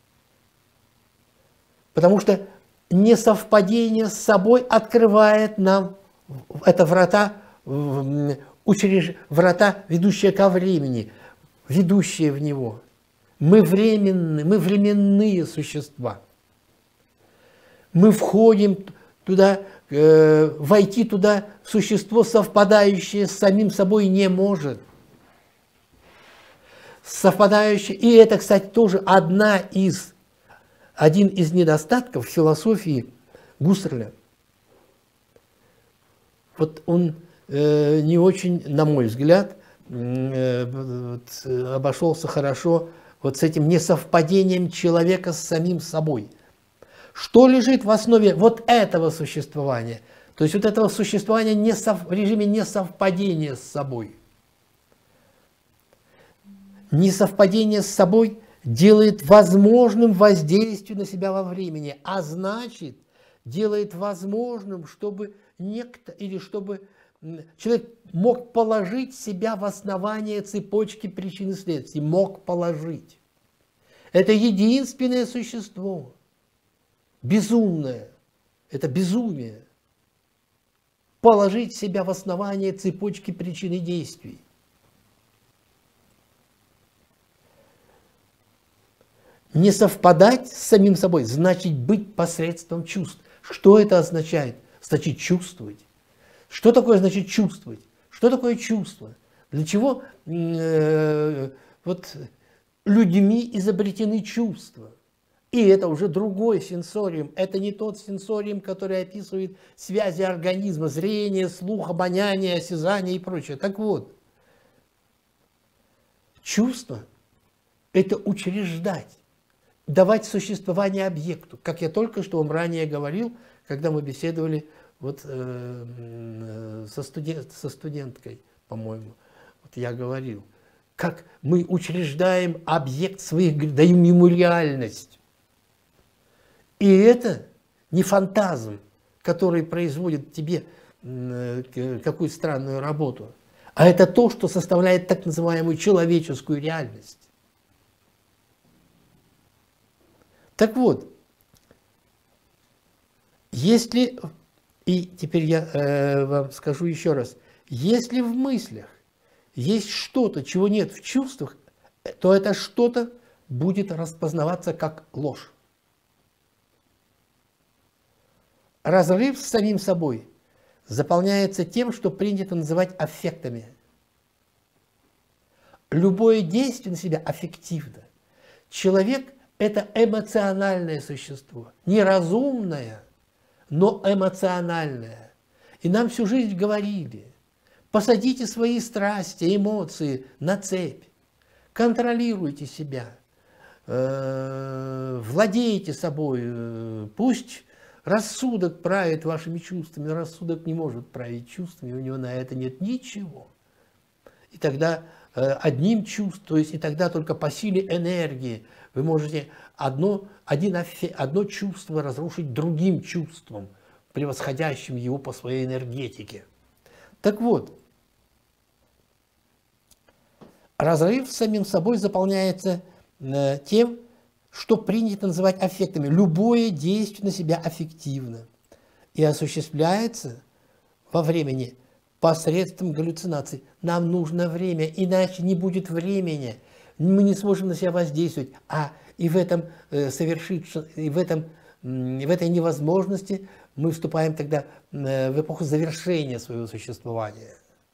Потому что несовпадение с собой открывает нам это врата, ведущие ко времени, ведущие в него. Мы временные существа. Мы входим туда, войти туда существо, совпадающее с самим собой, не может. Совпадающее, и это, кстати, тоже один из недостатков философии Гуссерля. Вот он не очень, на мой взгляд, обошелся хорошо вот с этим несовпадением человека с самим собой. Что лежит в основе вот этого существования? То есть вот этого существования в режиме несовпадения с собой. Несовпадение с собой делает возможным воздействие на себя во времени, а значит, делает возможным, чтобы некто или чтобы человек мог положить себя в основание цепочки причин и следствий, мог положить. Это единственное существо. Безумное, это безумие, положить себя в основание цепочки причин и действий. Не совпадать с самим собой, значит быть посредством чувств. Что это означает? Значит чувствовать. Что такое значит чувствовать? Что такое чувство? Для чего вот людьми изобретены чувства? И это уже другой сенсориум. Это не тот сенсориум, который описывает связи организма, зрение, слух, обоняние, осязание и прочее. Так вот, чувство – это учреждать, давать существование объекту. Как я только что вам ранее говорил, когда мы беседовали вот, со студенткой, по-моему, вот я говорил, как мы учреждаем объект своих, даем ему реальность. И это не фантазм, который производит тебе какую-то странную работу, а это то, что составляет так называемую человеческую реальность. Так вот, если, и теперь я вам скажу еще раз, если в мыслях есть что-то, чего нет в чувствах, то это что-то будет распознаваться как ложь. Разрыв с самим собой заполняется тем, что принято называть аффектами. Любое действие на себя аффективно. Человек – это эмоциональное существо, неразумное, но эмоциональное. И нам всю жизнь говорили: посадите свои страсти, эмоции на цепь, контролируйте себя, владейте собой, пусть рассудок правит вашими чувствами, но рассудок не может править чувствами, у него на это нет ничего. И тогда одним чувством, то есть и тогда только по силе энергии вы можете одно чувство разрушить другим чувством, превосходящим его по своей энергетике. Так вот, разрыв с самим собой заполняется тем, что принято называть аффектами. Любое действие на себя аффективно и осуществляется во времени посредством галлюцинаций. Нам нужно время, иначе не будет времени. Мы не сможем на себя воздействовать. И в этой невозможности мы вступаем тогда в эпоху завершения своего существования.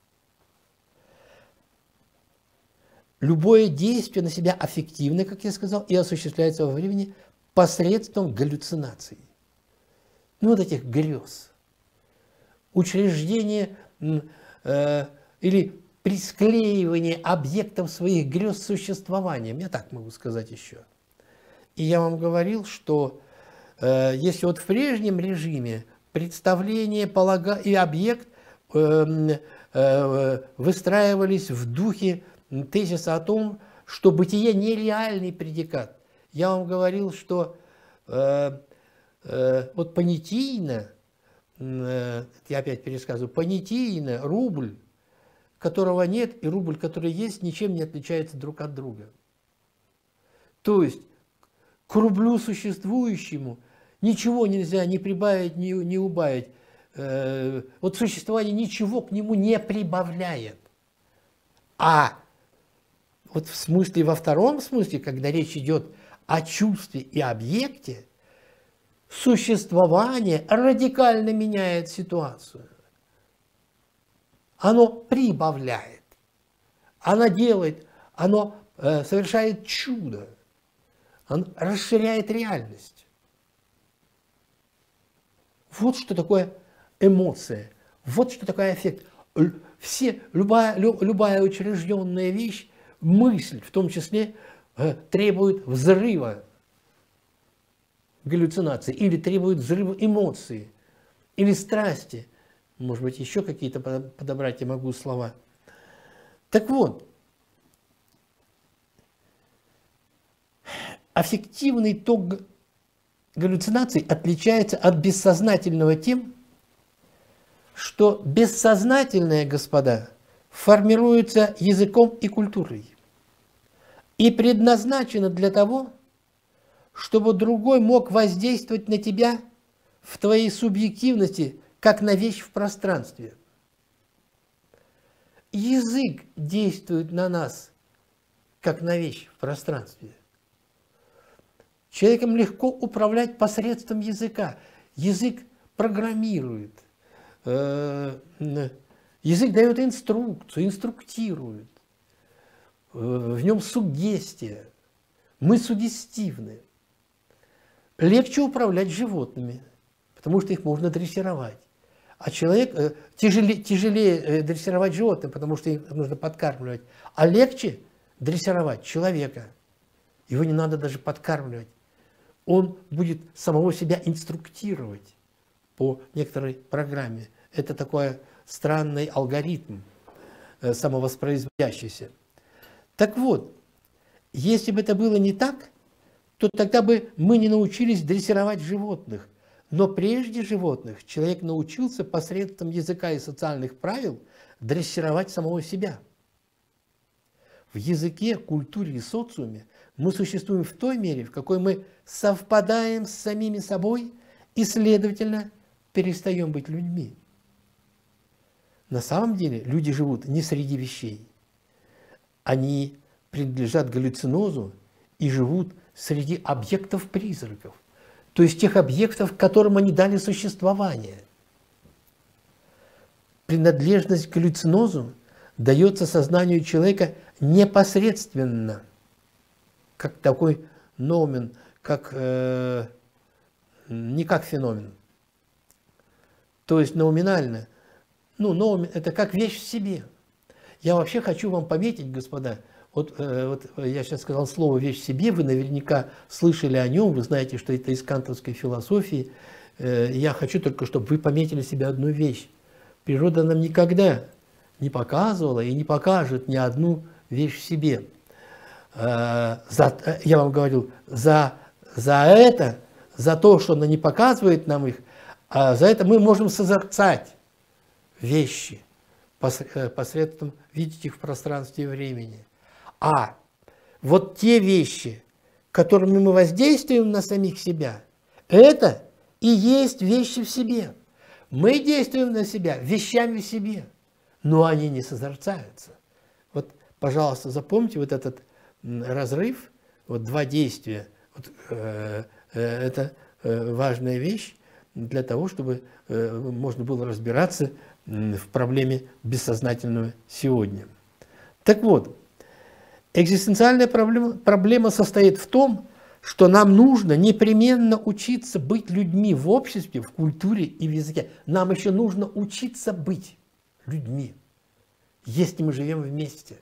Любое действие на себя аффективно, как я сказал, и осуществляется во времени посредством галлюцинаций. Ну, вот этих грез. Учреждение или присклеивание объектов своих грез существованием. Я так могу сказать еще. И я вам говорил, что если вот в прежнем режиме представление и объект выстраивались в духе тезиса о том, что бытие нереальный предикат. Я вам говорил, что вот понятийно, я опять пересказываю, понятийно рубль, которого нет, и рубль, который есть, ничем не отличаются друг от друга. То есть к рублю существующему ничего нельзя ни прибавить, ни убавить. Вот существование ничего к нему не прибавляет. А вот в смысле, во втором смысле, когда речь идет о чувстве и объекте, существование радикально меняет ситуацию. Оно прибавляет, оно совершает чудо, оно расширяет реальность. Вот что такое эмоция, вот что такое аффект. Любая учрежденная вещь, мысль в том числе, требует взрыва галлюцинации, или требует взрыва эмоций, или страсти. Может быть, еще какие-то подобрать я могу слова. Так вот, аффективный ток галлюцинаций отличается от бессознательного тем, что бессознательное, господа, формируется языком и культурой и предназначено для того, чтобы другой мог воздействовать на тебя в твоей субъективности, как на вещь в пространстве. Язык действует на нас, как на вещь в пространстве. Человеком легко управлять посредством языка. Язык программирует, язык дает инструкцию, инструктирует, в нем суггестия, мы суггестивны. Легче управлять животными, потому что их можно дрессировать. А человек тяжелее дрессировать животных, потому что их нужно подкармливать. А легче дрессировать человека. Его не надо даже подкармливать. Он будет самого себя инструктировать по некоторой программе. Это такой странный алгоритм самовоспроизводящийся. Так вот, если бы это было не так, то тогда бы мы не научились дрессировать животных. Но прежде животных человек научился посредством языка и социальных правил дрессировать самого себя. В языке, культуре и социуме мы существуем в той мере, в какой мы совпадаем с самими собой и, следовательно, перестаем быть людьми. На самом деле люди живут не среди вещей. Они принадлежат галлюцинозу и живут среди объектов-призраков. То есть тех объектов, которым они дали существование. Принадлежность к галлюцинозу дается сознанию человека непосредственно, как такой ноумен, как, не как феномен. То есть ноуминально. Ну, ноумен – это как вещь в себе. Я вообще хочу вам пометить, господа, вот я сейчас сказал слово «вещь в себе», вы наверняка слышали о нем, вы знаете, что это из кантовской философии. Я хочу только, чтобы вы пометили себе одну вещь. Природа нам никогда не показывала и не покажет ни одну вещь в себе. Я вам говорил, за то, что она не показывает нам их, за это мы можем созерцать вещи, посредством видеть их в пространстве и времени. А вот те вещи, которыми мы воздействуем на самих себя, это и есть вещи в себе. Мы действуем на себя вещами в себе, но они не созерцаются. Вот, пожалуйста, запомните вот этот разрыв, вот два действия. Вот, это важная вещь для того, чтобы можно было разбираться в проблеме бессознательного сегодня. Так вот, экзистенциальная проблема состоит в том, что нам нужно непременно учиться быть людьми в обществе, в культуре и в языке. Нам еще нужно учиться быть людьми, если мы живем вместе.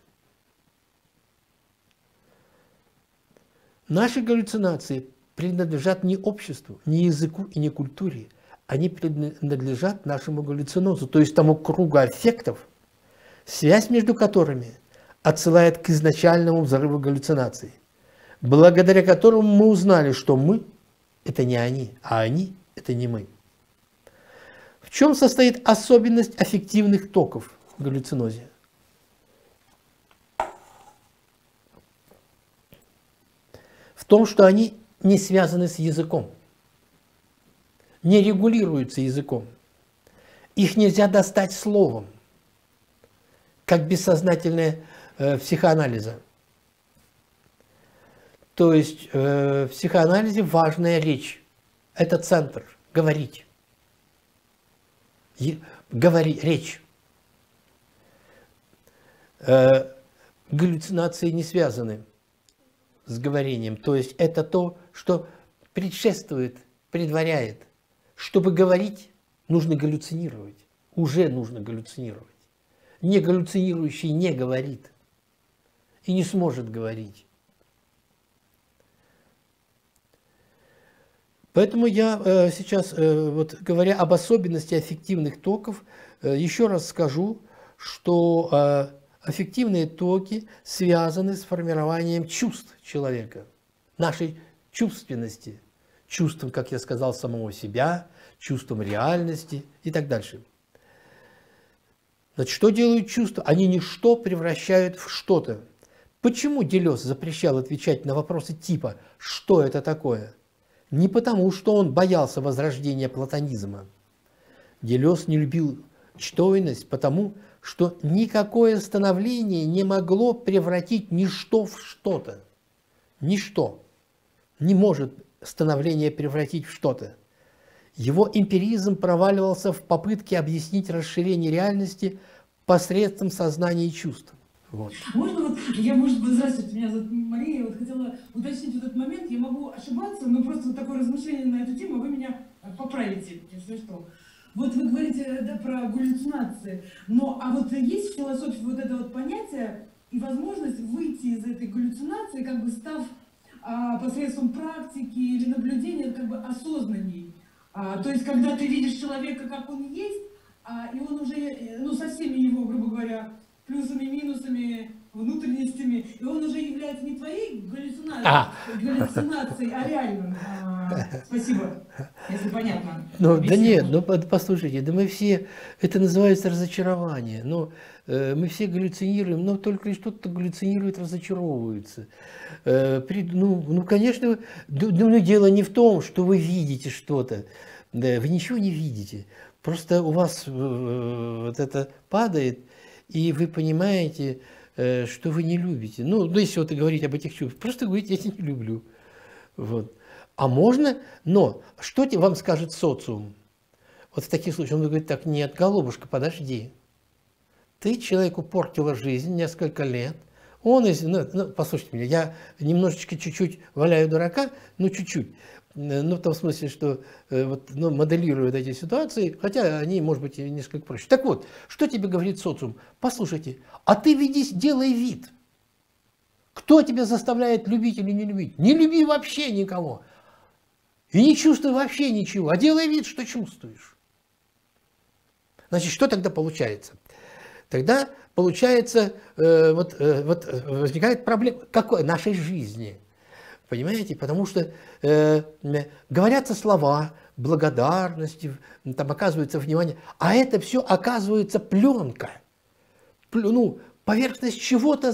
Наши галлюцинации принадлежат не обществу, не языку и не культуре. Они принадлежат нашему галлюцинозу, то есть тому кругу аффектов, связь между которыми отсылает к изначальному взрыву галлюцинаций, благодаря которому мы узнали, что мы – это не они, а они – это не мы. В чем состоит особенность аффективных токов в галлюцинозе? В том, что они не связаны с языком, не регулируются языком. Их нельзя достать словом, как бессознательное психоанализа. То есть в психоанализе важная речь. Это центр. Говорить. Речь. Галлюцинации не связаны с говорением. То есть это то, что предшествует, предваряет. Чтобы говорить, нужно галлюцинировать. Уже нужно галлюцинировать. Не галлюцинирующий не говорит. И не сможет говорить. Поэтому я сейчас, вот, говоря об особенности аффективных токов, еще раз скажу, что аффективные токи связаны с формированием чувств человека, нашей чувственности, чувством, как я сказал, самого себя, чувством реальности и так дальше. Значит, что делают чувства? Они ничто превращают в что-то. Почему Делез запрещал отвечать на вопросы типа «что это такое?» Не потому, что он боялся возрождения платонизма. Делез не любил чтойность, потому что никакое становление не могло превратить ничто в что-то. Ничто не может становление превратить в что-то. Его эмпиризм проваливался в попытке объяснить расширение реальности посредством сознания и чувств. Вот. Можно вот, я, может быть, здравствуйте, меня зовут Мария, я вот хотела уточнить вот этот момент, я могу ошибаться, но просто вот такое размышление на эту тему, вы меня поправите, если что. Вот вы говорите, да, про галлюцинации, но, а вот есть в философии вот это вот понятие и возможность выйти из этой галлюцинации, как бы став посредством практики или наблюдения, как бы осознанней. То есть, когда ты видишь человека, как он есть, и он уже, ну, со всеми его, грубо говоря, плюсами, минусами, внутренностями, и он уже является не твоей галлюцинацией, а реальным. Спасибо, если понятно. Ну, да нет, ну послушайте, да мы все, это называется разочарование, но мы все галлюцинируем, но только лишь тот, кто галлюцинирует, разочаровывается. Ну, конечно, дело не в том, что вы видите что-то, да, вы ничего не видите, просто у вас вот это падает, и вы понимаете, что вы не любите. Ну, если вот говорить об этих чувствах, просто говорите, я тебя не люблю. Вот. А можно, но что вам скажет социум? Вот в таких случаях он говорит, так, нет, голубушка, подожди. Ты человеку портила жизнь несколько лет. Он, послушайте меня, я немножечко чуть-чуть валяю дурака, ну чуть-чуть. Ну, в том смысле, что моделируют эти ситуации, хотя они, может быть, и несколько проще. Так вот, что тебе говорит социум? Послушайте, а ты ведись, делай вид. Кто тебя заставляет любить или не любить? Не люби вообще никого. И не чувствуй вообще ничего, а делай вид, что чувствуешь. Значит, что тогда получается? Тогда получается, возникает проблема какой? Нашей жизни. Понимаете? Потому что говорятся слова благодарности, там оказывается внимание, а это все оказывается пленка. Ну, поверхность чего-то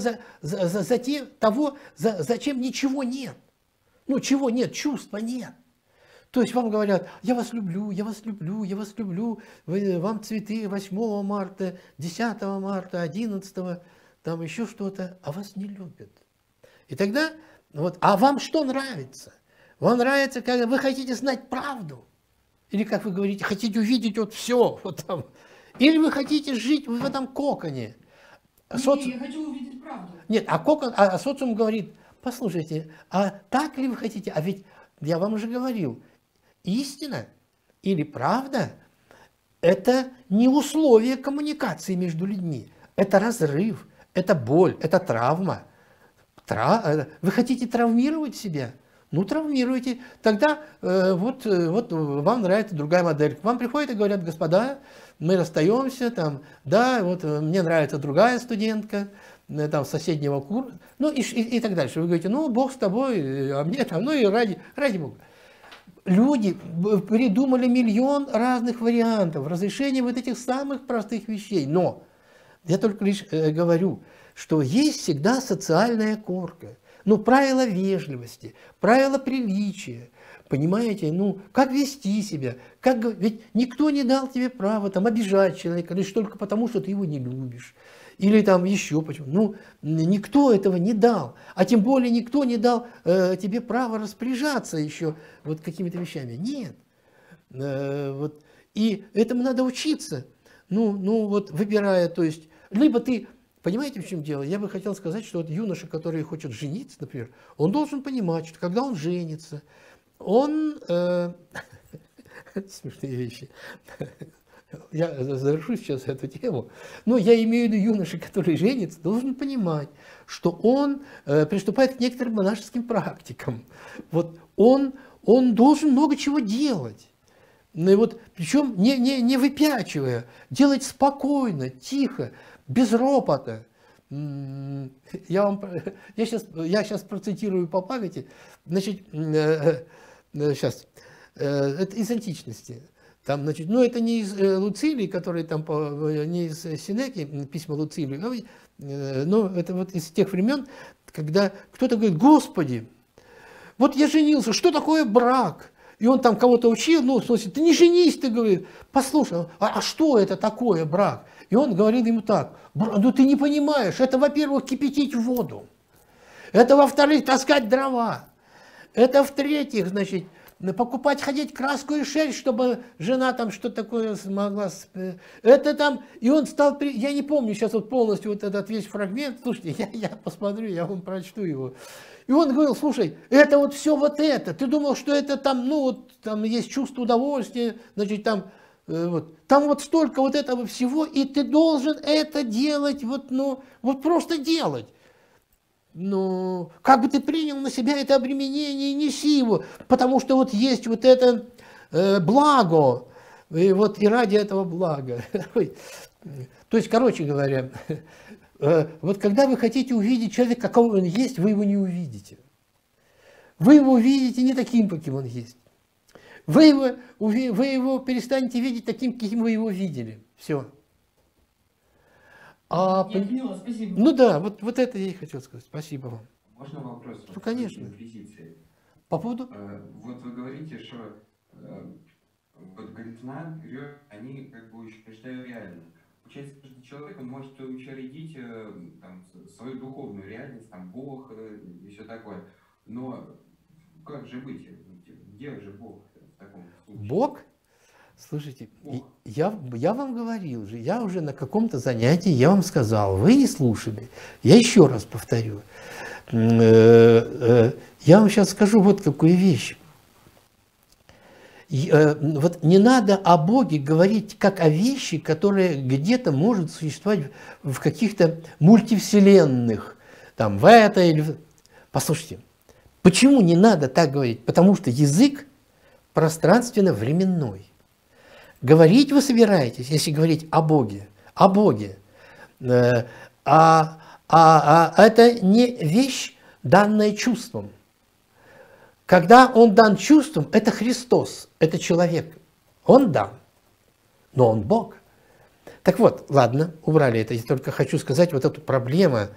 зачем ничего нет. Ну, чего нет? Чувства нет. То есть вам говорят, я вас люблю, я вас люблю, я вас люблю, вам цветы 8 марта, 10 марта, 11, там еще что-то, а вас не любят. И тогда, вот, а вам что нравится? Вам нравится, когда вы хотите знать правду? Или, как вы говорите, хотите увидеть вот все, вот там. Или вы хотите жить в этом коконе? Я хочу увидеть правду. Нет, а социум говорит, послушайте, а так ли вы хотите? А ведь я вам уже говорил, истина или правда – это не условие коммуникации между людьми. Это разрыв, это боль, это травма. Вы хотите травмировать себя? Ну, травмируйте. Тогда вот вам нравится другая модель. К вам приходят и говорят, господа, мы расстаемся, там, да, вот мне нравится другая студентка, там, соседнего курса, ну и так дальше. Вы говорите, ну, Бог с тобой, а мне там, ну и ради Бога. Люди придумали миллион разных вариантов разрешения вот этих самых простых вещей. Но я только лишь говорю, что есть всегда социальная корка. Ну, правила вежливости, правила приличия. Понимаете, ну, как вести себя. Ведь никто не дал тебе права там, обижать человека лишь только потому, что ты его не любишь. Или там еще почему. Ну, никто этого не дал. А тем более никто не дал тебе право распоряжаться еще вот какими-то вещами. Нет. Вот. И этому надо учиться. Ну вот выбирая, то есть, либо ты, понимаете, в чем дело? Я бы хотел сказать, что вот юноша, который хочет жениться, например, он должен понимать, что когда он женится, он... Смешные вещи. Я завершу сейчас эту тему, но я имею в виду юноша, который женится, должен понимать, что он приступает к некоторым монашеским практикам. Вот он должен много чего делать. Ну, и вот, причем не выпячивая, делать спокойно, тихо, без ропота. Я сейчас процитирую по памяти, значит, сейчас, это из античности. Там, значит, ну, это не из Луцилии, который там, не из Сенеки, письма Луцилию, но это вот из тех времен, когда кто-то говорит, Господи, вот я женился, что такое брак? И он там кого-то учил, ну, в смысле, ты не женись, ты говорит, послушай, а что это такое брак? И он говорил ему так, ну, ты не понимаешь, это, во-первых, кипятить воду, это, во-вторых, таскать дрова, это, в-третьих, значит, покупать, ходить краску и шерсть, чтобы жена там что-то такое смогла. Это там, и он стал, я не помню сейчас вот полностью вот этот весь фрагмент, слушайте, я посмотрю, я вам прочту его. И он говорил, слушай, это вот все вот это, ты думал, что это там, ну вот там есть чувство удовольствия, значит там, там вот столько вот этого всего, и ты должен это делать, вот, ну, вот просто делать. Ну, как бы ты принял на себя это обременение и неси его, потому что вот есть вот это благо, и вот и ради этого блага. То есть, короче говоря, вот когда вы хотите увидеть человека, какого он есть, вы его не увидите. Вы его увидите не таким, каким он есть. Вы его перестанете видеть таким, каким вы его видели. Все. Я поняла, спасибо. Ну да, вот это я и хотел сказать. Спасибо вам. Можно вопрос? Ну, конечно. Инквизиции. По поводу? Вот вы говорите, что вот галлюцинации, они как бы считают реальным. Получается, каждый человек он может учредить там, свою духовную реальность, там Бог и все такое. Но как же быть? Где же Бог в таком случае? Бог? Слушайте, Бог. я вам говорил же, я уже на каком-то занятии, я вам сказал, вы не слушали. Я еще раз повторю. Я вам сейчас скажу вот какую вещь. Вот не надо о Боге говорить как о вещи, которая где-то может существовать в каких-то мультивселенных, там в этой или... Послушайте, почему не надо так говорить? Потому что язык пространственно-временной. Говорить вы собираетесь, если говорить о Боге, это не вещь, данная чувством. Когда он дан чувством, это Христос, это человек. Он дан, но он Бог. Так вот, ладно, убрали это. Я только хочу сказать вот эту проблему.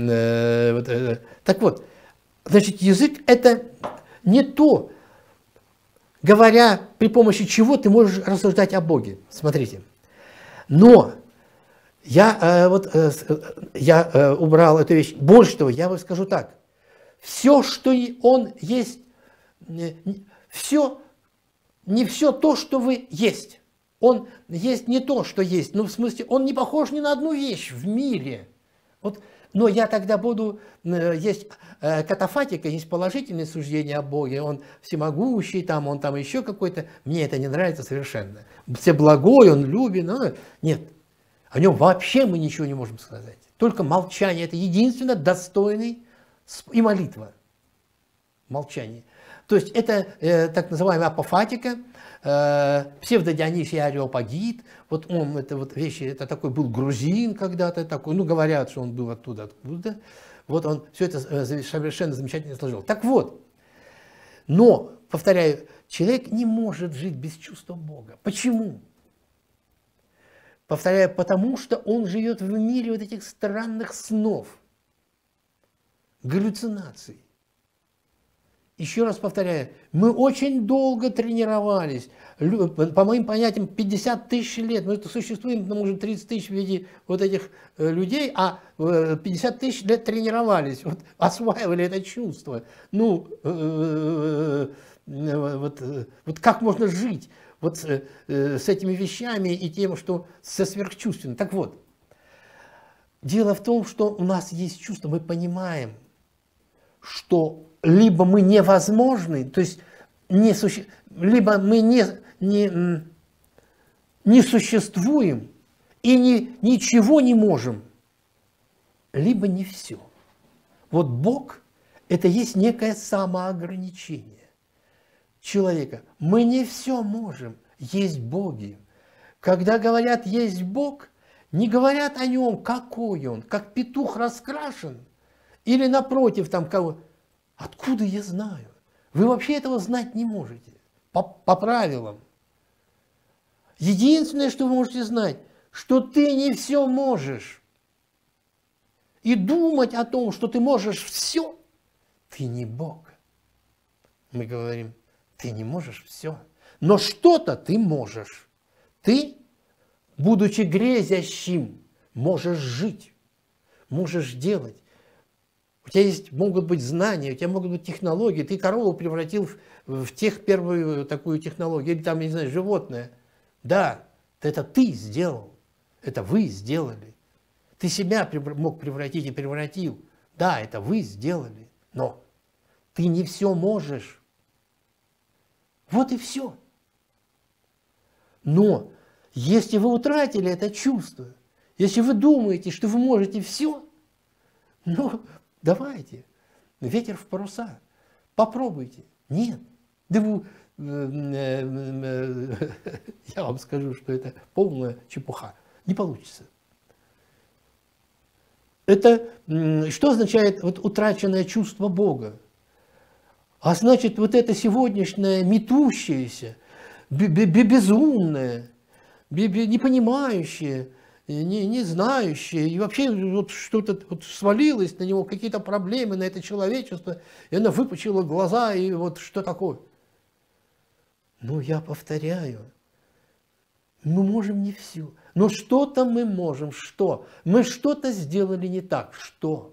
Так вот, значит, язык это не то, говоря при помощи чего ты можешь рассуждать о Боге. Смотрите. Но я убрал эту вещь. Больше того, я вам скажу так. Все, что он есть, не все то, что вы есть. Он есть не то, что есть. Ну, в смысле, он не похож ни на одну вещь в мире. Вот. Но я тогда буду... Есть катафатика, есть положительное суждение о Боге. Он всемогущий, там, он там еще какой-то. Мне это не нравится совершенно. Всеблагой, он любит. Но... Нет. О нем вообще мы ничего не можем сказать. Только молчание. Это единственно достойный и молитва. Молчание. То есть это так называемая апофатика, псевдодионисий Ареопагит. Вот он, это вот вещи, это такой был грузин когда-то такой, ну говорят, что он был оттуда, откуда. Вот он все это совершенно замечательно сложил. Так вот, но, повторяю, человек не может жить без чувства Бога. Почему? Повторяю, потому что он живет в мире вот этих странных снов, галлюцинаций. Еще раз повторяю, мы очень долго тренировались, по моим понятиям 50 тысяч лет, мы это существуем, ну, может 30 тысяч в виде вот этих людей, а 50 тысяч лет тренировались, вот, осваивали это чувство. Ну, вот как можно жить вот с этими вещами и тем, что со сверхчувственным. Так вот, дело в том, что у нас есть чувство, мы понимаем, что либо мы невозможны, то есть либо мы не существуем и ничего не можем, либо не все. Вот Бог – это есть некое самоограничение человека. Мы не все можем, есть боги. Когда говорят «есть Бог», не говорят о нем, какой он, как петух раскрашен, или напротив там кого. Откуда я знаю? Вы вообще этого знать не можете. По правилам. Единственное, что вы можете знать, что ты не все можешь. И думать о том, что ты можешь все, ты не Бог. Мы говорим, ты не можешь все. Но что-то ты можешь. Ты, будучи грезящим, можешь жить, можешь делать. У тебя могут быть знания, у тебя могут быть технологии. Ты корову превратил в тех первую такую технологию, или там, я не знаю, животное. Да, это ты сделал, это вы сделали. Ты себя мог превратить и превратил. Да, это вы сделали, но ты не все можешь. Вот и все. Но если вы утратили это чувство, если вы думаете, что вы можете все, ну, давайте, ветер в паруса, попробуйте. Нет, да вы, я вам скажу, что это полная чепуха, не получится. Это что означает вот утраченное чувство Бога? А значит, вот это сегодняшнее метущееся, безумное, непонимающее, не знающее, и вообще вот что-то вот свалилось на него, какие-то проблемы на это человечество, и оно выпучило глаза, и вот что такое? Ну, я повторяю, мы можем не все, но что-то мы можем, что? Мы что-то сделали не так, что?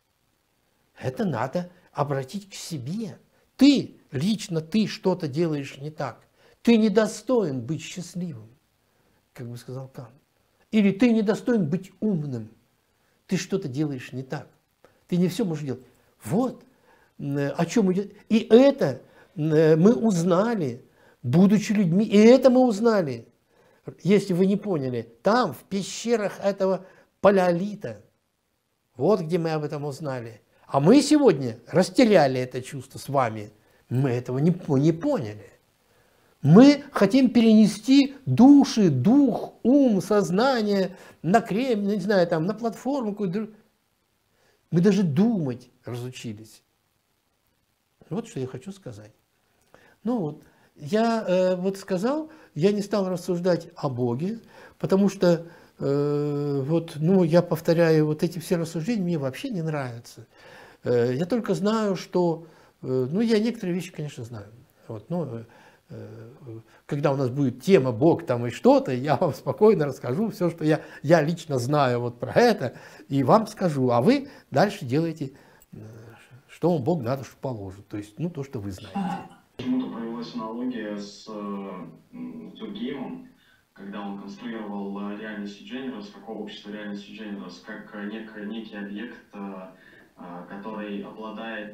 Это надо обратить к себе. Ты, лично ты что-то делаешь не так. Ты недостоин быть счастливым, как бы сказал Кант. Или ты недостоин быть умным. Ты что-то делаешь не так. Ты не все можешь делать. Вот о чем идет. И это мы узнали, будучи людьми. И это мы узнали, если вы не поняли, там, в пещерах этого палеолита. Вот где мы об этом узнали. А мы сегодня растеряли это чувство с вами. Мы этого не поняли. Мы хотим перенести души, дух, ум, сознание на Кремль, не знаю, там, на платформу какую-то. Мы даже думать разучились. Вот что я хочу сказать. Ну вот, я вот сказал, я не стал рассуждать о Боге, потому что, вот, ну, я повторяю, вот эти все рассуждения мне вообще не нравятся. Я только знаю, что, ну, я некоторые вещи, конечно, знаю. Вот, ну, когда у нас будет тема Бог там и что-то, я вам спокойно расскажу все, что я лично знаю вот про это, и вам скажу, а вы дальше делаете, что вам Бог на душу положит, то есть, ну, то, что вы знаете. Почему-то появилась аналогия с Дюркгеймом, когда он конструировал реальность Generous, как общество реальности Generous, как некий объект, который обладает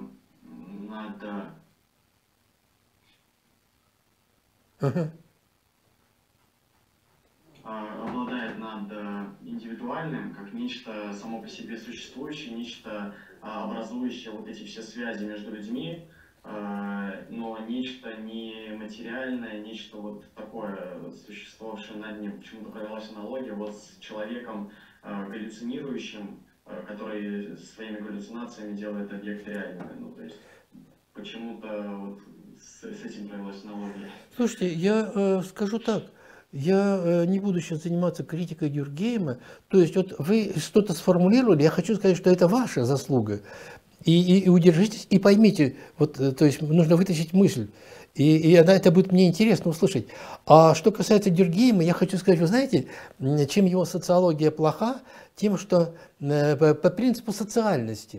над индивидуальным, как нечто само по себе существующее, нечто образующее вот эти все связи между людьми, но нечто нематериальное, нечто вот такое, существовавшее над ним. Почему-то провелась аналогия вот с человеком галлюцинирующим, который своими галлюцинациями делает объект реальным. Ну, то есть почему-то вот с этим провелась аналогия. Слушайте, я скажу так, я не буду сейчас заниматься критикой Дюркгейма, то есть вот вы что-то сформулировали, я хочу сказать, что это ваша заслуга. И удержитесь, и поймите, вот, то есть нужно вытащить мысль, и это будет мне интересно услышать. А что касается Дюркгейма, я хочу сказать, вы знаете, чем его социология плоха, тем, что по принципу социальности.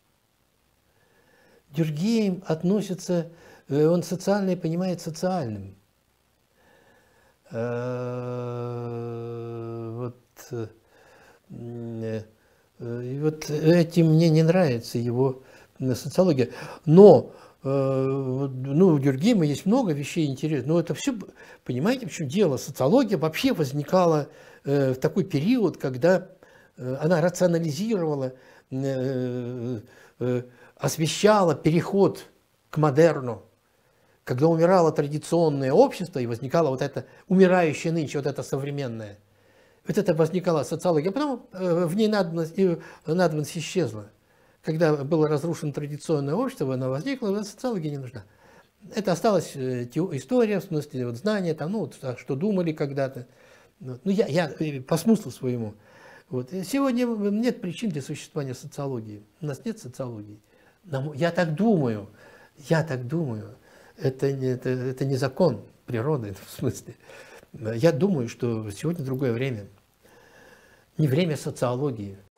Дюркгейм относится, он социальное понимает социальным. И вот этим мне не нравится его социология. Но ну, у Дюркгейма есть много вещей интересных. Но это все, понимаете, в чем дело? Социология вообще возникала в такой период, когда она рационализировала, освещала переход к модерну. Когда умирало традиционное общество и возникало вот это умирающее нынче, вот это современное. Вот это возникала социология, а потом в ней надобность исчезла. Когда было разрушено традиционное общество, она возникла, социология не нужна. Это осталась история, в смысле вот знания, там, ну, что думали когда-то. Ну, я по смыслу своему. Вот. Сегодня нет причин для существования социологии. У нас нет социологии. Я так думаю. Это не закон природы, в смысле. Я думаю, что сегодня другое время. Не время социологии.